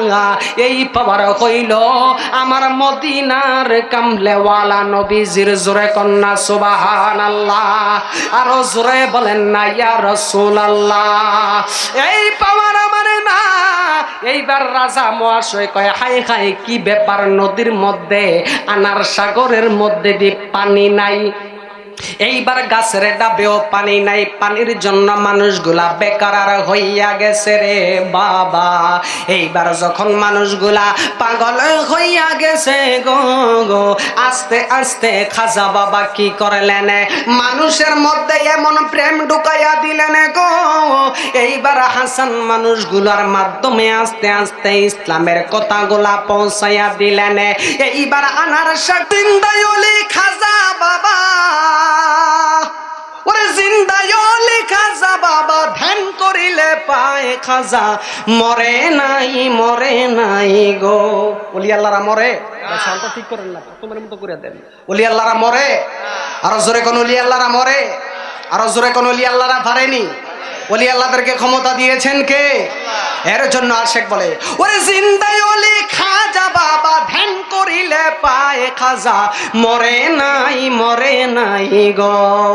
এই পাওয়ার হইল আমার মদিনার কামলেওয়ালা নবীজির জোরে কন্যা সুবহানাল্লাহ আরো জোরে বলেন না ইয়া রাসূলুল্লাহ এই পাওয়ার আমার না এইবার রাজা মহাশয় কয় হাই হাই কি ব্যাপার নদীর মধ্যে আনার সাগরের মধ্যে দিয়ে পানি নাই এইবার গাছের ডাবেও পানি নাই পানির জন্য মানুষগুলা বেকার হইয়া গেছে রে বাবা এইবার যখন মানুষগুলা পাগল হইয়া গেছে গো গো আস্তে আস্তে খাজা বাবা কি করলেন মানুষের মধ্যে এমন প্রেম ঢুকাইয়া দিলেন গো এইবার হাসান মানুষগুলার মাধ্যমে আস্তে আস্তে ইসলামের কথাগুলা পৌঁছাইয়া দিলেন এইবার আনার জিন্দায় ওলি খাজা বাবা ওরে জিন্দায় ওলি খাজা বাবা ধ্যান করিলে পায় খাজা মরে নাই মরে নাই গো ওলি আল্লাহরা মরে শান্ত ঠিক করেন না তোমার মতো করে দেন ওলি আল্লাহরা মরে আর জোরে কোন ওলি আল্লাহরা মরে আর জোরে কোন ওলি আল্লাহরা পারেনি ওলি আল্লাহদেরকে ক্ষমতা দিয়েছেন কে? এর জন্য আশেক বলে ওরে জিন্দাই ওলি খাজা বাবা ধ্যান করিলে পায় খাজা মরে নাই মরে নাই গো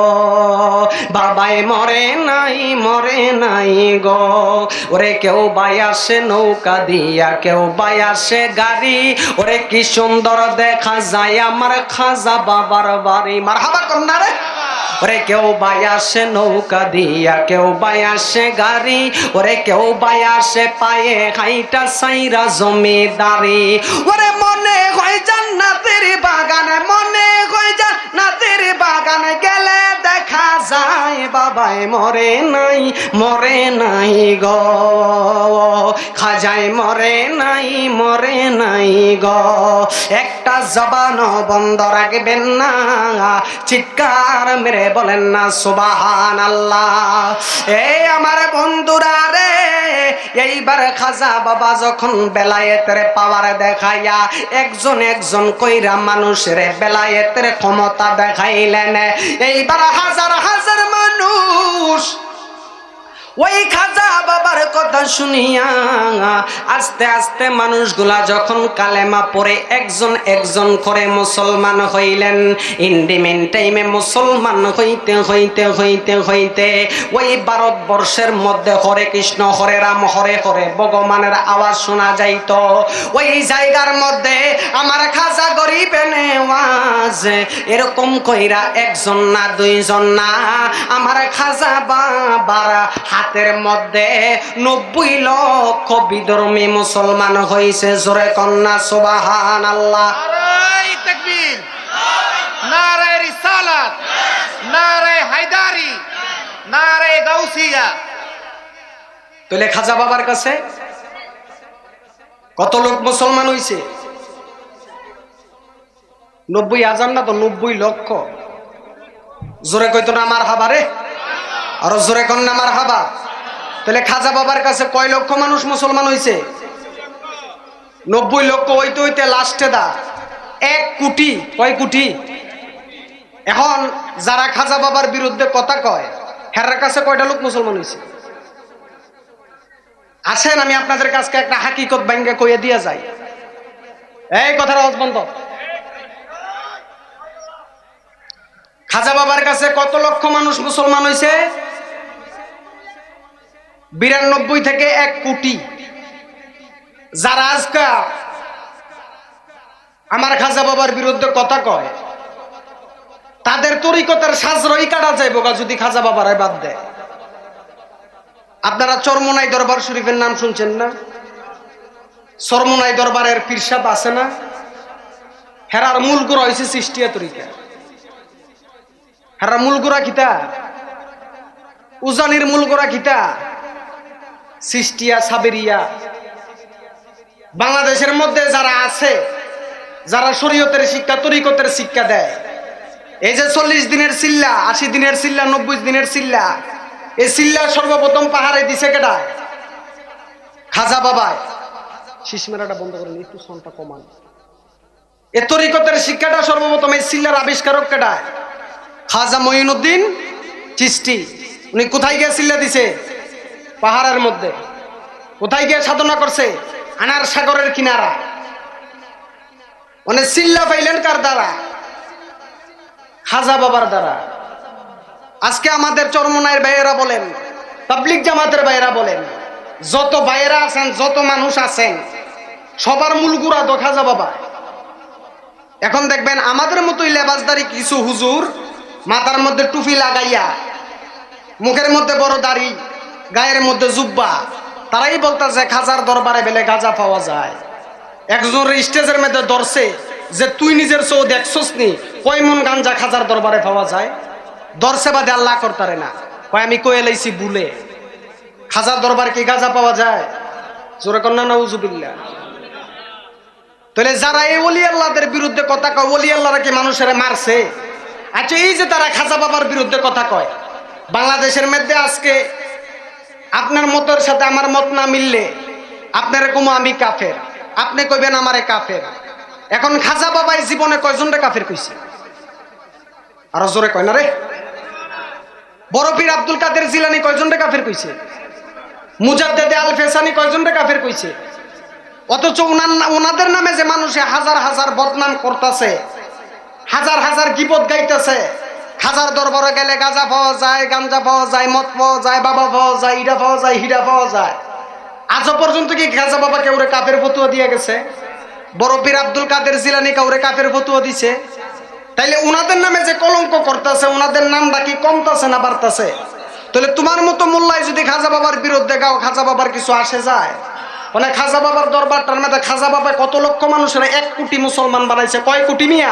বাবাই মরে নাই মরে নাই গো ওরে কেউ বাই আসে নৌকা দিয়া কেউ বাই আসে গাড়ি ওরে কি সুন্দর দেখা যায় আমার খাজা বাবার বাড়ি মারহাবা কন্যা রে ওরে কেউ বাই আসে নৌকা দিয়া কেউ বাই আসে গাড়ি ওরে কেউ বাই আসে পায়ে হাইটা সাইরা জমিদারি ওরে মনে হয় জান্নাতের বাগানে মনে হয় জান্নাতের বাগানে গেলে দেখা যায় বাবাই মরে নাই মরে নাই গো খাজায় মরে নাই মরে নাই গো একটা জবান বন্ধ রাখবেন না চিৎকার মেরে বলেন না সুবহানাল্লাহ এই আমার বন্ধুরা রে এইবার খাজা বাবা যখন বেলায়েতের পাওয়ার দেখাইয়া একজন একজন কইরা মানুষের বেলায়েতের ক্ষমতা দেখাইলেন এইবার হাজার হাজার মানুষ ওই খাজা বাবার কথা শুনিয়া আস্তে আস্তে মানুষগুলা যখন কালেমা পড়ে একজন একজন করে মুসলমান হইলেন ইন্ডিমেন টাইমে মুসলমান হইতে হইতে হইতে হইতে ওই ভারতবর্ষের মধ্যে হরে কৃষ্ণ হরে রাম হরে হরে ভগবানের আওয়াজ শোনা যাইত ওই জায়গার মধ্যে আমার খাজা গরিবে নেওয়াজ এরকম কইরা একজন না দুইজন না আমার খাজা বাবার হাতের মধ্যে নব্বই লক্ষ বিধর্মী মুসলমান হয়েছে জোরে কন্যা সুবহানাল্লাহ নারায়ে তাকবীর নারায়ে রিসালাত নারায়ে হায়দারি নারায়ে গাউসিয়া তাহলে খাজা বাবার কাছে কত লোক মুসলমান হয়েছে? নব্বই হাজার না তো নব্বই লক্ষ জোরে কইতো না আমার হাবা রে আর জোরে কন্যা আমার হাবা তাহলে খাজা বাবার কাছে কয় লক্ষ মানুষ মুসলমান হয়েছে? নব্বই লক্ষ হইতে হইতে লাস্টে দা এক কোটি কয় কোটি এখন যারা খাজা বাবার বিরুদ্ধে কথা কয় হেরার কাছে কয়টা লোক মুসলমান হয়েছে? আসেন আমি আপনাদের কাছে একটা হাকিকত ভাঙ্গে কইয়ে দিয়া যাই এই কথার আওয়াজ বন্ধ খাজা বাবার কাছে কত লক্ষ মানুষ মুসলমান হয়েছে? বিরানব্বই থেকে এক কোটি যারা আজকে আমার খাজা বাবার বিরুদ্ধে কথা কয় তাদের তরিকতের সাজরই কাটা যাইব যদি খাজা বাবার বাদ দেয়। আপনারা চরমোনাই দরবার শরীফের নাম শুনছেন না? চরমোনাই দরবারের পীরসাদ আছে না? হেরার মূল গোড়া হয়েছে সৃষ্টিয়া তরিকা। হেরার মূল গোড়া কিতা? উজানির মূল গোড়া কিতা? সৃষ্টিয়া সাবেরিয়া। বাংলাদেশের মধ্যে যারা আছে যারা শরীয়তের শিক্ষা তরিকতের শিক্ষা দেয় এই যে চল্লিশ দিনের চিল্লা আশি দিনের চিল্লা নব্বই দিনের চিল্লা এই চিল্লা সর্বপ্রথম পাহাড়ে দিছে কেডা? খাজা বাবায়। শিশমেরাটা বন্ধ করেন একটু সনটা কমান। এ তরিকতের শিক্ষাটা সর্বপ্রথম এই চিল্লার আবিষ্কারক কেডা? খাজা মঈনুদ্দিন চিশতি। উনি কোথায় গিয়ে চিল্লা দিছে? পাহাড়ের মধ্যে। কোথায় গিয়ে সাধনা করছে? আনার সাগরের কিনারা। মানে চিল্লা পাইলেন কার দ্বারা? খাজা বাবার দ্বারা। আজকে আমাদের চরমোনাইয়ের ভাইয়েরা বলেন, পাবলিক জামাতের ভাইয়েরা বলেন, যত ভাইয়েরা আছেন যত মানুষ আছেন সবার মূল গুড়া তো খাজা বাবা। এখন দেখবেন আমাদের মতোই লেবাসদারি কিছু হুজুর মাথার মধ্যে টুপি লাগাইয়া মুখের মধ্যে বড় দাড়ি গায়ের মধ্যে জুব্বা তারাই বলতেছে খাজার দরবারে বেলে গাঁজা পাওয়া যায়। একজন স্টেজের মধ্যে ধরছে যে তুই নিজের চৌ দেখছস নি কয় মন গাঞ্জা খাজার দরবারে পাওয়া যায়? দরছে বাদে আল্লাহ করতারে না কয় আমি কয়ে লাইছি বুলে খাজার দরবারে কি গাঁজা পাওয়া যায়? জোরে কন্যা নাউজুবিল্লাহ। তাহলে যারা এই ওলি আল্লাহদের বিরুদ্ধে কথা কয় ওলি আল্লাহরা কি মানুষের মারছে? আচ্ছা এই যে তারা খাজা বাবার বিরুদ্ধে কথা কয় বাংলাদেশের মধ্যে আজকে আপনার মতের সাথে আমার মত না মিললে আপনার কমো আমি কাফের, আপনি কইবেন আমারে কাফের। এখন খাজা বাবাই জীবনে কয়জনটা কাফের কইছে? আরো জোরে কয় না রে। বড় পীর আব্দুল কাদের জিলানী কয়জনটা কাফের কইছে? মুজাদ্দেদে আল ফেসানি কয়জনটা কাফের কইছে? অথচ ওনাদের নামে যে মানুষে হাজার হাজার বদনাম করতেছে, হাজার হাজার গীবত গাইতেছে, হাজার দরবারে গেলে গাঁজা পাওয়া যায়, গাঞ্জা পাওয়া যায়, মদ পাওয়া যায়, বাবা পাওয়া যায়, ইডা পাওয়া যায়, হিডা পাওয়া যায়। আজও পর্যন্ত কি গাঁজা বাবা কেউরে কাফের ফতুয়া দিয়ে গেছে? বড় পীর আব্দুল কাদের জিলানী কাউরে কাফের ফতুয়া দিছে? তাইলে উনাদের নামে যে কলঙ্ক করতেছে, উনাদের নামটা কি কমতেছে না বাড়তেছে? তাহলে তোমার মতো মোল্লাই যদি খাজা বাবার বিরুদ্ধে গাও, খাজা বাবার কিছু আসে যায়? মানে খাজা বাবার দরবারটার মধ্যে খাজা বাবা কত লক্ষ মানুষের এক কোটি মুসলমান বানাইছে। কয় কোটি মিয়া?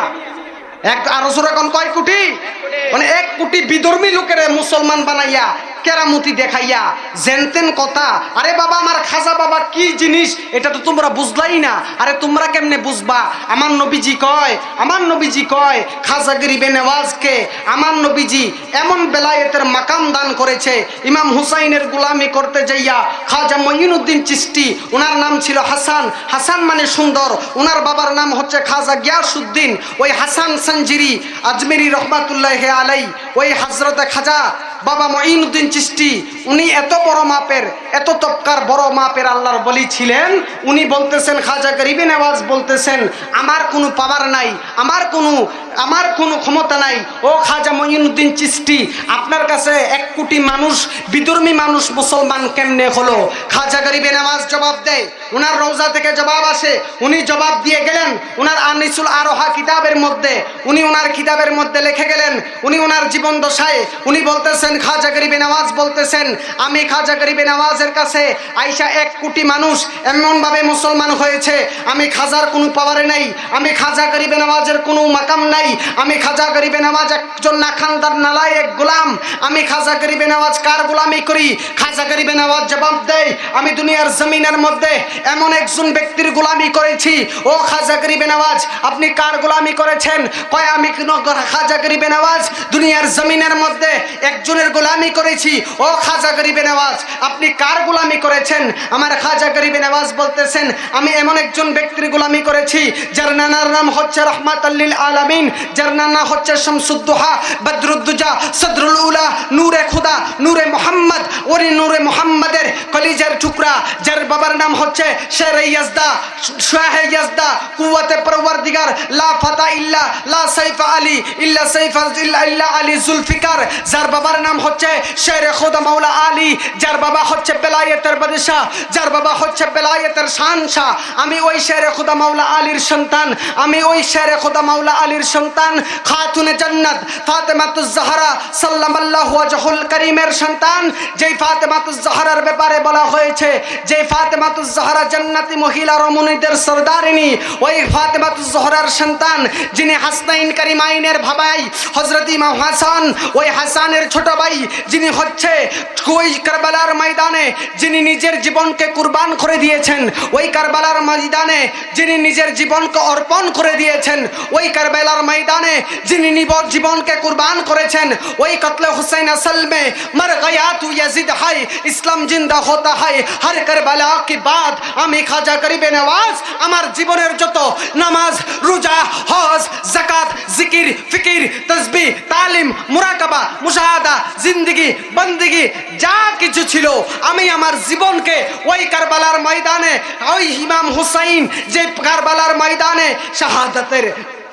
এক আরো জোরে কোন কয় কোটি? মানে এক কোটি বিধর্মী লোকের মুসলমান বানাইয়া কেরামতি দেখাইয়া জেনতেন কথা। আরে বাবা, আমার খাজা বাবা কি জিনিস এটা তো তোমরা বুঝলাই না। আরে তোমরা কেমনে বুঝবা? আমার নবীজি কয়, আমার নবীজি কয় খাজা গরিবে নেওয়াজকে আমার নবীজি এমন বেলায়েতের মাকাম দান করেছে। ইমাম হুসাইনের গোলামি করতে যাইয়া খাজা মঈনুদ্দিন চিশতি, ওনার নাম ছিল হাসান, হাসান মানে সুন্দর, ওনার বাবার নাম হচ্ছে খাজা গিয়াসউদ্দিন। ওই হাসান সঞ্জিরি আজমেরি রহমাতুল্লাহ আলাই, ওই হযরতে খাজা বাবা মঈনুদ্দিন চিশতি, উনি এত বড় মাপের, এত তবকার বড় মাপের আল্লাহর বলি ছিলেন। উনি বলতেছেন, খাজা গরিবে নেওয়াজ বলতেছেন, আমার কোনো পাওয়ার নাই, আমার কোনো আমার কোনো ক্ষমতা নাই। ও খাজা মঈনুদ্দিন চিশতি, আপনার কাছে এক কোটি মানুষ বিধর্মী মানুষ মুসলমান কেমনে হলো? খাজা গরিবে নেওয়াজ জবাব দেয়, উনার রওজা থেকে জবাব আসে, উনি জবাব দিয়ে গেলেন উনার আনিসুল আরোহা কিতাবের মধ্যে। উনি উনার কিতাবের মধ্যে লিখে গেলেন, উনি উনার জীবন দশায় উনি বলতেছেন, খাজা গরিবে নেওয়াজ বলতেছেন, আমি খাজা গরিবে নেওয়াজের কাছে আইসা এক কোটি মানুষ এমন ভাবে মুসলমান হয়েছে, আমি খাজার কোনো পাওয়ারে নাই, আমি খাজা গরিবে নেওয়াজের কোনো মাকাম নাই, আমি খাজা গরিবে নেওয়াজ একজন নাখানদার নালায়েক গোলাম। আমি খাজা গরিবে নেওয়াজ কার গোলামি করি? খাজা গরিবে নেওয়াজ জবাব দেয়, আমি দুনিয়ার জমিনের মধ্যে এমন একজন ব্যক্তির গোলামি করেছি। ও খাজা গরিবে নেওয়াজ, আপনি কার গোলামি করেছেন? কয়, আমি খাজা গরিবে নেওয়াজ দুনিয়ার জমিনের মধ্যে একজনের গোলামি করেছি। ও খাজা গরিবে নেওয়াজ, আপনি কার গোলামি করেছেন? আমার খাজা গরিবে নেওয়াজ বলতেছেন, আমি এমন একজন ব্যক্তির গোলামি করেছি যার নানার নাম হচ্ছে রহমাতুল লিল আলামিন, যার নানা হচ্ছে শামসুদ্দোহা, বদরুদ্দুজা, সদরুল উলা, নূরে খুদা, নূরে মোহাম্মদ। ওই নূরে মোহাম্মদের কলিজার টুকরা, যার বাবার নাম হচ্ছে শের ইয়াজদা, শাহ ইয়াজদা, কুওয়াতে পরওয়ারদিগার, লা ফাতা ইল্লা লা সাইফা আলী ইল্লা সাইফা ইল্লা ইল্লা আলী জুলফিকার, যার বাবার নাম হচ্ছে শের খুদা মাওলা আলী, যার বাবা হচ্ছে বেলায়েতের বাদশা, যার বাবা হচ্ছে বেলায়েতের শানশাহ। আমি ওই শের খুদা মাওলা আলীর সন্তান, আমি ওই শের খুদা মাওলা আলীর সন্তান, খাতুনে জান্নাত ফাতেমাতুজ জাহরা সাল্লাল্লাহু ওয়াজহুল করিমের সন্তান। যেই ফাতেমাতুজ জাহরার ব্যাপারে বলা হয়েছে, যে ফাতেমাতুজ জাহরা জান্নাতি মহিলা রমণীদের সরদারিনী, ওই ফাতেমাতুজ জাহরার সন্তান যিনি হাসনাইন কারিমাইনের ভাবাই হযরত ইমাম হাসান, ওই হাসানের ছোট ভাই যিনি হচ্ছে ওই কারবালার ময়দানে যিনি নিজের জীবনকে কুরবান করে দিয়েছেন, ওই কারবালার ময়দানে যিনি নিজের জীবনকে অর্পণ করে দিয়েছেন, ওই কারবালার ময়দানে যিনি নিবর জীবনকে কুরবান করেছেন, ওই কতলে হুসাইন আসল মে মর গয়া তু ইয়াজিদ হায়, ইসলাম জিন্দা হতা হায় হর কারবালা কি বাদ। আমি খাজা গরিবে নেওয়াজ আমার জীবনের যত নামাজ, রোজা, হজ, যাকাত, জিকির, ফিকির, তাসবিহ, তালিম, মুরাকাবা, মুশাহাদা, জিন্দেগি, বন্দেগি যা কিছু ছিল, আমি আমার জীবনকে ওই কারবালার ময়দানে, ওই ইমাম হুসাইন যে কারবালার ময়দানে শাহাদাতের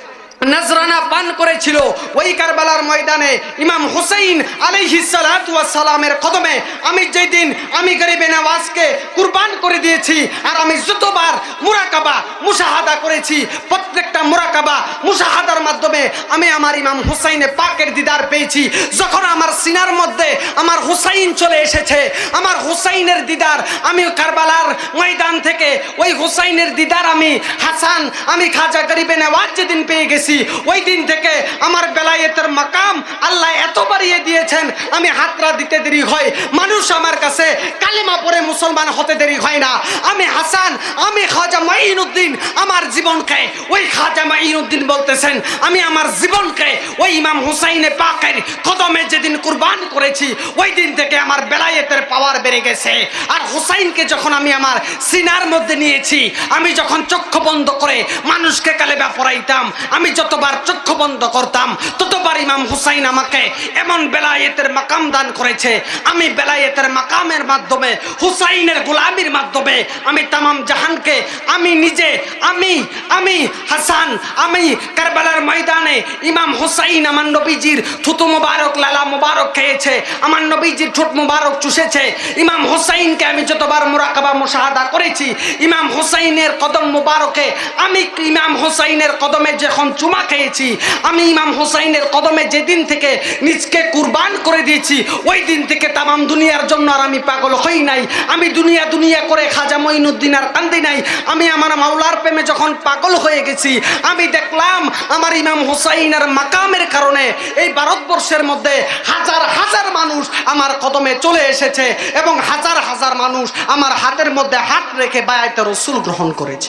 নজরানা পান করেছিল, ওই কারবালার ময়দানে ইমাম হুসাইন আলাইহিস সালাতু ওয়াস সালামের কদমে আমি যেদিন আমি গরিবে নেওয়াজকে কুরবান করে দিয়েছি, আর আমি যতবার মুরাকাবা মুশাহাদা করেছি, প্রত্যেকটা মুরাকাবা মুশাহাদার মাধ্যমে আমি আমার ইমাম হুসাইনে পাকের দিদার পেয়েছি। যখন আমার সিনার মধ্যে আমার হুসাইন চলে এসেছে, আমার হুসাইনের দিদার আমি কারবালার ময়দান থেকে ওই হুসাইনের দিদার আমি হাসান, আমি খাজা গরিবে নেওয়াজ যেদিন পেয়ে গেছি, ওই দিন থেকে আমার বেলায়েতের মাকাম আল্লাহ এত বাড়িয়ে দিয়েছেন, আমি হাতরা দিতে দেরি হয়, মানুষ আমার কাছে কালেমা পড়ে মুসলমান হতে দেরি হয় না। আমি হাসান, আমি খাজা মঈনুদ্দিন আমার জীবনকে, ওই খাজা মঈনুদ্দিন বলতেছেন, আমি আমার জীবনকে ওই ইমাম হুসাইনে পাকের কদমে যেদিন কুরবান করেছি, ওই দিন থেকে আমার বেলায়েতের পাওয়ার বেড়ে গেছে। আর হুসাইনকে যখন আমি আমার সিনার মধ্যে নিয়েছি, আমি যখন চক্ষু বন্ধ করে মানুষকে কালেমা পড়াইতাম, আমি যতবার চক্ষু বন্ধ করতাম ততবার ইমাম হুসাইন আমাকে এমন বেলায়েতের মাকাম দান করেছে। আমি বেলায়েতের মাকামের মাধ্যমে, হুসাইনের গোলামির মাধ্যমে আমি তামাম জাহানকে, আমি নিজে, আমি আমি হাসান, আমি কারবালার ময়দানে ইমাম হুসাইন আমার নবীজির থুতু মুবারক, লালা মুবারক খেয়েছে, আমার নবীজির ঠোঁট মুবারক চুষেছে। ইমাম হুসাইনকে আমি যতবার মুরাকাবা মুশাহাদা করেছি, ইমাম হুসাইনের কদম মুবারকে আমি ইমাম হুসাইনের কদমে যখন চুমা খেয়েছি, আমি ইমাম হুসাইনের কদমে যেদিন থেকে নিজকে কুরবান করে দিয়েছি, ওই দিন থেকে তামাম দুনিয়ার জন্য আর আমি পাগল হই নাই। আমি দুনিয়া দুনিয়া করে খাজা মঈনুদ্দিন আর কান্দি নাই। আমি আমার মাওলার প্রেমে যখন পাগল হয়ে গেছি, আমি দেখলাম আমার ইমাম হুসাইনের মাকামের কারণে এই ভারতবর্ষের মধ্যে হাজার হাজার মানুষ আমার কদমে চলে এসেছে এবং হাজার হাজার মানুষ আমার হাতের মধ্যে হাত রেখে বায়াতে রাসূল গ্রহণ করেছে।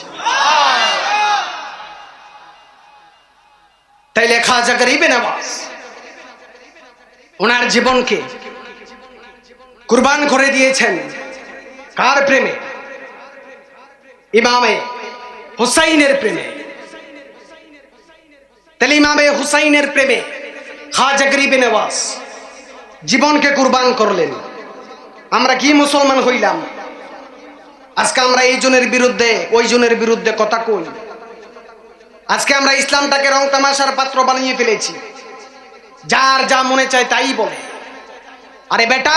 তাইলে খাজা গরিবে নওয়াজ ওনার জীবনকে কুরবান করে দিয়েছেন কার প্রেমে? ইমামে হুসাইনের প্রেমে। তাহলে ইমামে হুসাইনের প্রেমে খাজা গরিবে নওয়াজ জীবনকে কুরবান করলেন। আমরা কি মুসলমান হইলাম? আজকে আমরা এই জনের বিরুদ্ধে ওই জনের বিরুদ্ধে কথা কই। আজকে আমরা ইসলামটাকে রং তামাশার পাত্র বানিয়ে ফেলেছি, যার যা মনে চায় তাই বলে। আরে বেটা,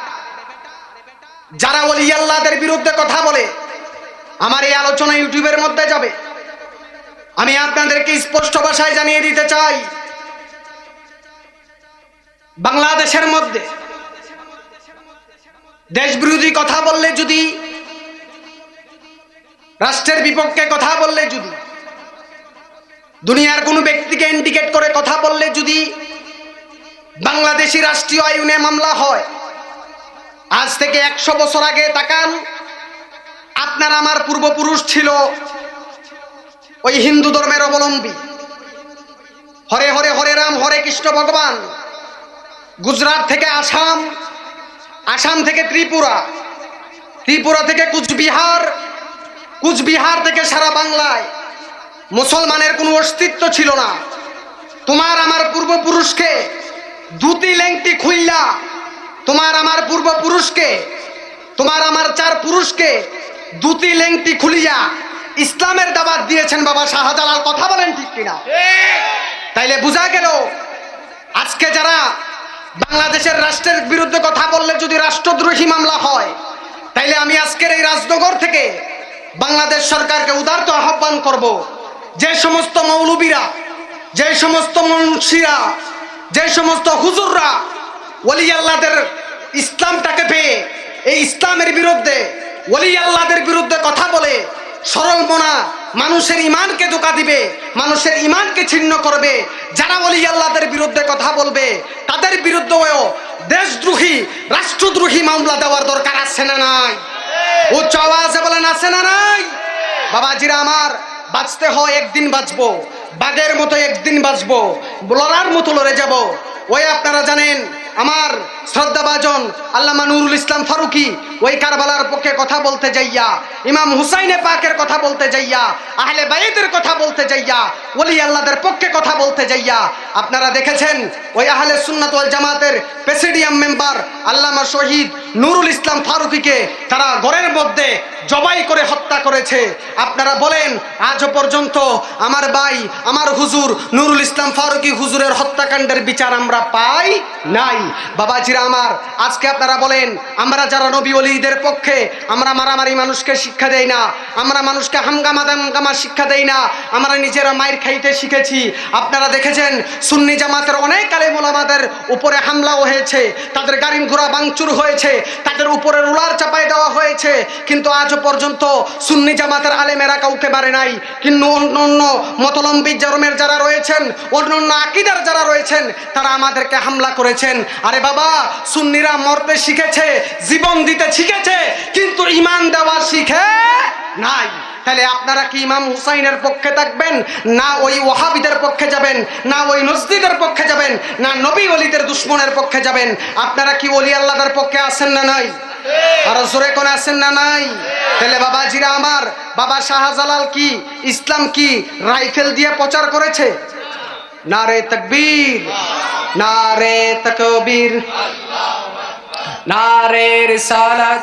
যারা ওলি আল্লাহদের বিরুদ্ধে কথা বলে, আমার এই আলোচনা ইউটিউবের মধ্যে যাবে। আমি আপনাদেরকে স্পষ্ট ভাষায় জানিয়ে দিতে চাই, বাংলাদেশের মধ্যে দেশ বিরোধী কথা বললে, যদি রাষ্ট্রের বিপক্ষে কথা বললে, যদি দুনিয়ার কোনো ব্যক্তিকে ইন্ডিকেট করে কথা বললে, যদি বাংলাদেশি রাষ্ট্রীয় আইনে মামলা হয়, আজ থেকে একশো বছর আগে তাকান, আপনার আমার পূর্বপুরুষ ছিল ওই হিন্দু ধর্মের অবলম্বী। হরে হরে হরে রাম, হরে কৃষ্ণ ভগবান। গুজরাট থেকে আসাম, আসাম থেকে ত্রিপুরা, ত্রিপুরা থেকে কুচবিহার, কুচবিহার থেকে সারা বাংলায় মুসলমানের কোনো অস্তিত্ব ছিল না। তোমার আমার পূর্বপুরুষকে দুটি লেংটি খুইল্লা, তোমার আমার পূর্বপুরুষকে, তোমার আমার চার পুরুষকে দুটি লেংটি খুলিয়া ইসলামের দাওয়াত দিয়েছেন বাবা শাহজালাল। কথা বলেন ঠিক কিনা? তাইলে বোঝা গেল, আজকে যারা বাংলাদেশের রাষ্ট্রের বিরুদ্ধে কথা বললে যদি রাষ্ট্রদ্রোহী মামলা হয়, তাইলে আমি আজকের এই রাজনগর থেকে বাংলাদেশ সরকারকে উদারত আহ্বান করব, যে সমস্ত মৌলবীরা, যে সমস্ত মুন্সিরা, যে সমস্ত হুজুররা ওলি আল্লাহদের ইসলামটাকে পেয়ে এই ইসলামের বিরুদ্ধে, ওলি আল্লাহদের বিরুদ্ধে কথা বলে, সরল মনা মানুষের ইমানকে ধোঁকা দিবে, মানুষের ইমানকে ছিন্ন করবে, যারা ওলি আল্লাহদের বিরুদ্ধে কথা বলবে, তাদের বিরুদ্ধেও দেশদ্রোহী, রাষ্ট্রদ্রোহী মামলা দেওয়ার দরকার আছে না নাই? উচ্চ আওয়াজে বলেন আছে না নাই? বাবাজিরা আমার, বাঁচতে হয় একদিন বাঁচবো, বাঘের মতো একদিন বাঁচবো, লড়ার মতো লড়ে যাব। ওই আপনারা জানেন আমার শ্রদ্ধাভাজন আল্লামা নুরুল ইসলাম ফারুকি ওই কারবালার পক্ষে কথা বলতে যাইয়া, ইমাম হুসাইনে পাকের কথা বলতে যাইয়া, আহলে বাইতের কথা বলতে যাইয়া, ওলি আল্লাহদের পক্ষে কথা বলতে যাইয়া, আপনারা দেখেছেন ওই আহলে সুন্নাত ওয়াল জামাতের প্রেসিডিয়াম মেম্বার আল্লামা শহীদ নুরুল ইসলাম ফারুকিকে তারা ঘরের মধ্যে জবাই করে হত্যা করেছে। আপনারা বলেন, আজও পর্যন্ত আমার ভাই, আমার হুজুর নুরুল ইসলাম ফারুকি হুজুরের হত্যাকাণ্ডের বিচার আমরা পাই নাই। বাবাজিরা আমার, আজকে আপনারা বলেন, আমরা যারা নবী ওলিদের পক্ষে, আমরা মারামারি মানুষকে শিক্ষা দেই না, আমরা মানুষকে হামগামা দামগামা শিক্ষা দেই না, আমরা নিজেরা মায়ের খাইতে শিখেছি। আপনারা দেখেছেন সুন্নি জামাতের অনেক আলেম ওলামাদের উপরে হামলাও হয়েছে, তাদের গাড়ি ঘোড়া ভাঙচুর হয়েছে, তাদের উপরে রুলার চাপাই দেওয়া হয়েছে, কিন্তু আজ পর্যন্ত সুন্নি জামাতের আলেমেরা কাউকে মারে নাই। কিন্তু অন্য অন্য মতলম্বী ধর্মের যারা রয়েছেন, অন্য অন্য আকীদার যারা রয়েছেন, তারা আমাদেরকে হামলা করেছেন। আরে বাবা, সুন্নিরা মরতে শিখেছে, জীবন দিতে শিখেছে, কিন্তু ঈমান দেওয়া শিখে নাই। তাহলে আপনারা কি ইমাম হুসাইনের পক্ষে থাকবেন, না ওই ওয়াহাবিদের পক্ষে যাবেন, না ওই নজদিদের পক্ষে যাবেন, না নবী ওলিদের দুশ্মনের পক্ষে যাবেন? আপনারা কি ওলি আল্লাহদের পক্ষে আছেন না নাই? আর জোরে কোন আছেন না নাই? তাহলে বাবাজিরা আমার, বাবা শাহজালাল কি ইসলাম কি রাইফেল দিয়ে প্রচার করেছে? नारे तकबीर, नारे तकबीर, नारे रिसालत,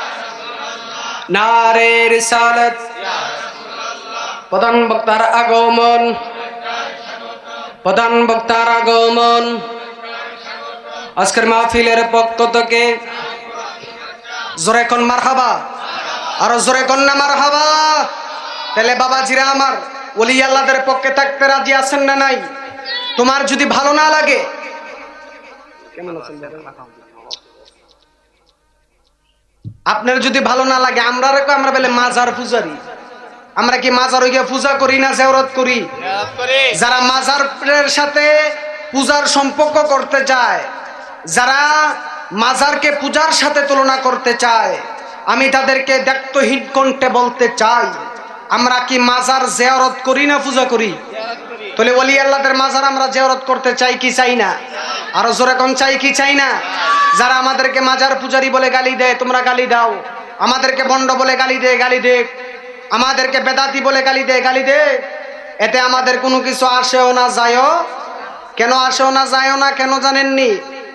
नारे रिसालत। প্রধান বক্তার আগমন, প্রধান বক্তার আগমন। আজকের মাহফিলের পক্ষ থেকে জোরে কোন মারহাবা, আরো জোরে কোন না মারহাবা। তাহলে বাবাজিরা আমার, ওলি আল্লাহদের পক্ষে থাকতে রাজি আছেন না নাই? তোমার যদি ভালো না লাগে, কেমন আছেন আপনার যদি ভালো না লাগে, আমরা আমরা বলে মাজার পূজারি। আমরা কি মাজার গিয়ে পূজা করি না জিয়ারত করি? যারা মাজারের সাথে পূজার সম্পর্ক করতে চায়, যারা মাজারকে পূজার সাথে তুলনা করতে চায়, আমি তাদেরকে দায়িত্বহীন কণ্ঠে বলতে চাই, আমরা কি মাজার জিয়ারত করি না পূজা করি? তাহলে ওলি আল্লাহদের মাজার আমরা জিয়ারত করতে চাই কি চাই না? আরো জোরে কোন চাই কি চাই না? যারা আমাদেরকে মাজার পূজারি বলে গালি দেয়, তোমরা গালি দাও। আমাদেরকে বন্ড বলে গালি দেয়, গালি দে। আমাদেরকে বেদাতি বলে গালি দেয়, গালি দে। এতে আমাদের কোনো কিছু আসেও না যায়ও। কেন আসেও না যায়ও না কেন জানেননি?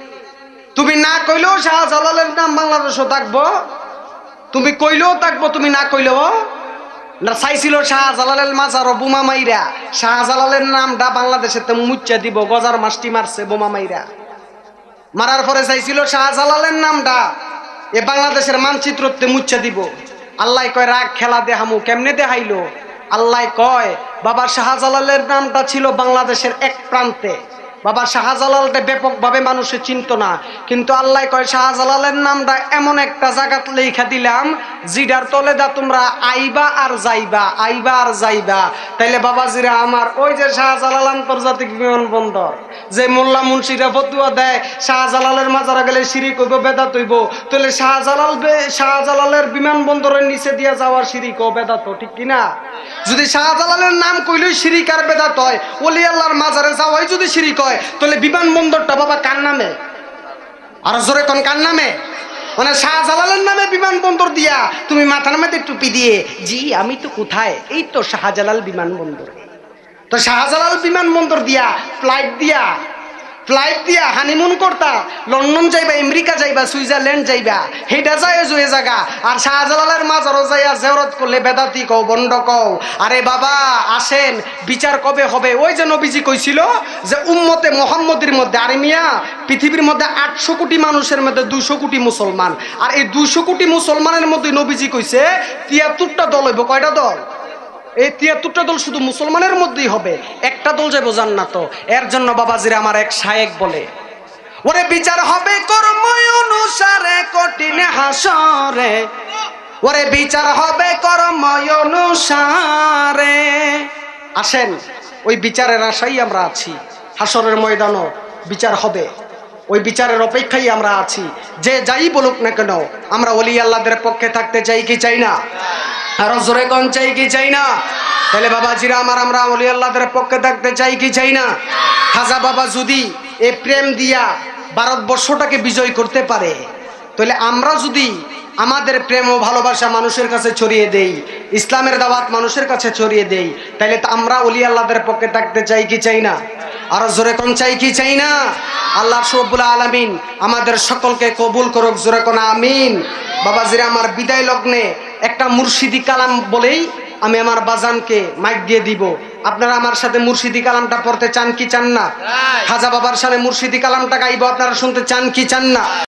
তুমি না কইলেও শাহজালালের নাম বাংলাদেশও থাকবো, তুমি কইলেও থাকবো, তুমি না কইলেও না। চাইছিল শাহজালালের মাজারও বোমা মাইরা শাহজালালের নামটা বাংলাদেশে তো মুচ্চা দিব, গজার মাস্টি মারছে বোমা মাইরা। মারার পরে চাইছিল শাহজালালের নামটা এ বাংলাদেশের মানচিত্রতে মুচ্চা দিব। আল্লাহ কয় রাগ খেলা দেহামু। কেমনে দেখাইলো? আল্লাহ কয় বাবা শাহজালালের নামটা ছিল বাংলাদেশের এক প্রান্তে, বাবা শাহজালালটা ব্যাপকভাবে মানুষে চিনত না, কিন্তু আল্লাহ কয় শাহজালালের নামটা এমন একটা জায়গা লেখা দিলাম জিডার তলে দা তোমরা আইবা আর যাইবা, আইবা আর যাইবা। তাইলে বাবাজিরা আমার, ওই যে শাহজালাল আন্তর্জাতিক বিমানবন্দর, যে মোল্লা মুন্সিরা ফতুয়া দেয় শাহজালালের মাজারা গেলে শিরিক হইব, বেদাত হইব, তাহলে শাহজালাল শাহজালালের বিমানবন্দরের নিচে দিয়া যাওয়ার শিরিক ও বেদাত, ঠিক কিনা? যদি শাহজালালের নাম কইলেই শিরিক আর বেদাত হয়, ওলি আল্লাহর মাজারে যাওয়াই যদি শিরিক হয়, তাহলে বিমানবন্দরটা বাবা কার নামে? আর জোরে কোন কার নামে? মানে শাহজালালের নামে বিমানবন্দর দিয়া তুমি মাথার মধ্যে টুপি দিয়ে, জি আমি তো কোথায়, এই তো শাহজালাল বিমানবন্দর। তো শাহজালাল বিমানবন্দর দিয়া ফ্লাইট দিয়া ফ্লাইট দিয়া হানিমুন করতা, লন্ডন যাইবা, আমেরিকা যাইবা, সুইজারল্যান্ড যাইবা, হেটা যায় যে জায়গা। আর শাহজালালের মাজারও যাইয়া জিয়ারত করলে বেদাতি কও, বন্ড কও। আরে বাবা আসেন, বিচার কবে হবে? ওই যে নবীজি কইছিল যে উম্মতে মুহাম্মদের মধ্যে, আরে মিয়া পৃথিবীর মধ্যে আটশো কোটি মানুষের মধ্যে দুইশো কোটি মুসলমান, আর এই দুইশো কোটি মুসলমানের মধ্যে নবীজি কইছে তিয়াত্তরটা দল হইব। কয়টা দল? এই তিয়াত্তরটা দল শুধু মুসলমানের মধ্যেই হবে, একটা দল যাবো জান্নাত। এর জন্য বাবাজিরা আমার এক শায়েক বলে, ওরে বিচার হবে কর্ম অনুসারে কঠিন হাসরে, ওরে বিচার হবে কর্ম অনুসারে। আসেন, ওই বিচারের আশাই আমরা আছি। হাসরের ময়দানও বিচার হবে, ওই বিচারের অপেক্ষাই আমরা আছি। যে যাই বলুক না কেন, আমরা ওলি আল্লাহদের পক্ষে থাকতে চাই কি চাই না? আরো জোরে কোন চাই কি চাই না? তাহলে বাবাজিরা আমার, আমরা ওলি আল্লাহদের পক্ষে থাকতে চাই কি চাই না? খাজা বাবা যদি এই প্রেম দিয়া ভারতবর্ষটাকে বিজয় করতে পারে, তাহলে আমরা যদি আমাদের প্রেম ও ভালোবাসা মানুষের কাছে ছড়িয়ে দেই, ইসলামের দাওয়াত মানুষের কাছে ছড়িয়ে দেই, তাহলে তো আমরা ওলি আল্লাহদের পক্ষে থাকতে চাই কি চাই না? আরো জোরে কোন চাই কি চাই না? আল্লাহ রব্বুল আলামিন আমাদের সকলকে কবুল করুক, জোরে কোন আমিন। বাবাজিরা আমার, বিদায় লগ্নে একটা মুর্শিদি কালাম বলেই আমি আমার বাজানকে মাইক দিয়ে দিব। আপনারা আমার সাথে মুর্শিদি কালামটা পড়তে চান কি চান না? খাজা বাবার সামনে মুর্শিদি কালামটা গাইবো, আপনারা শুনতে চান কি চান না?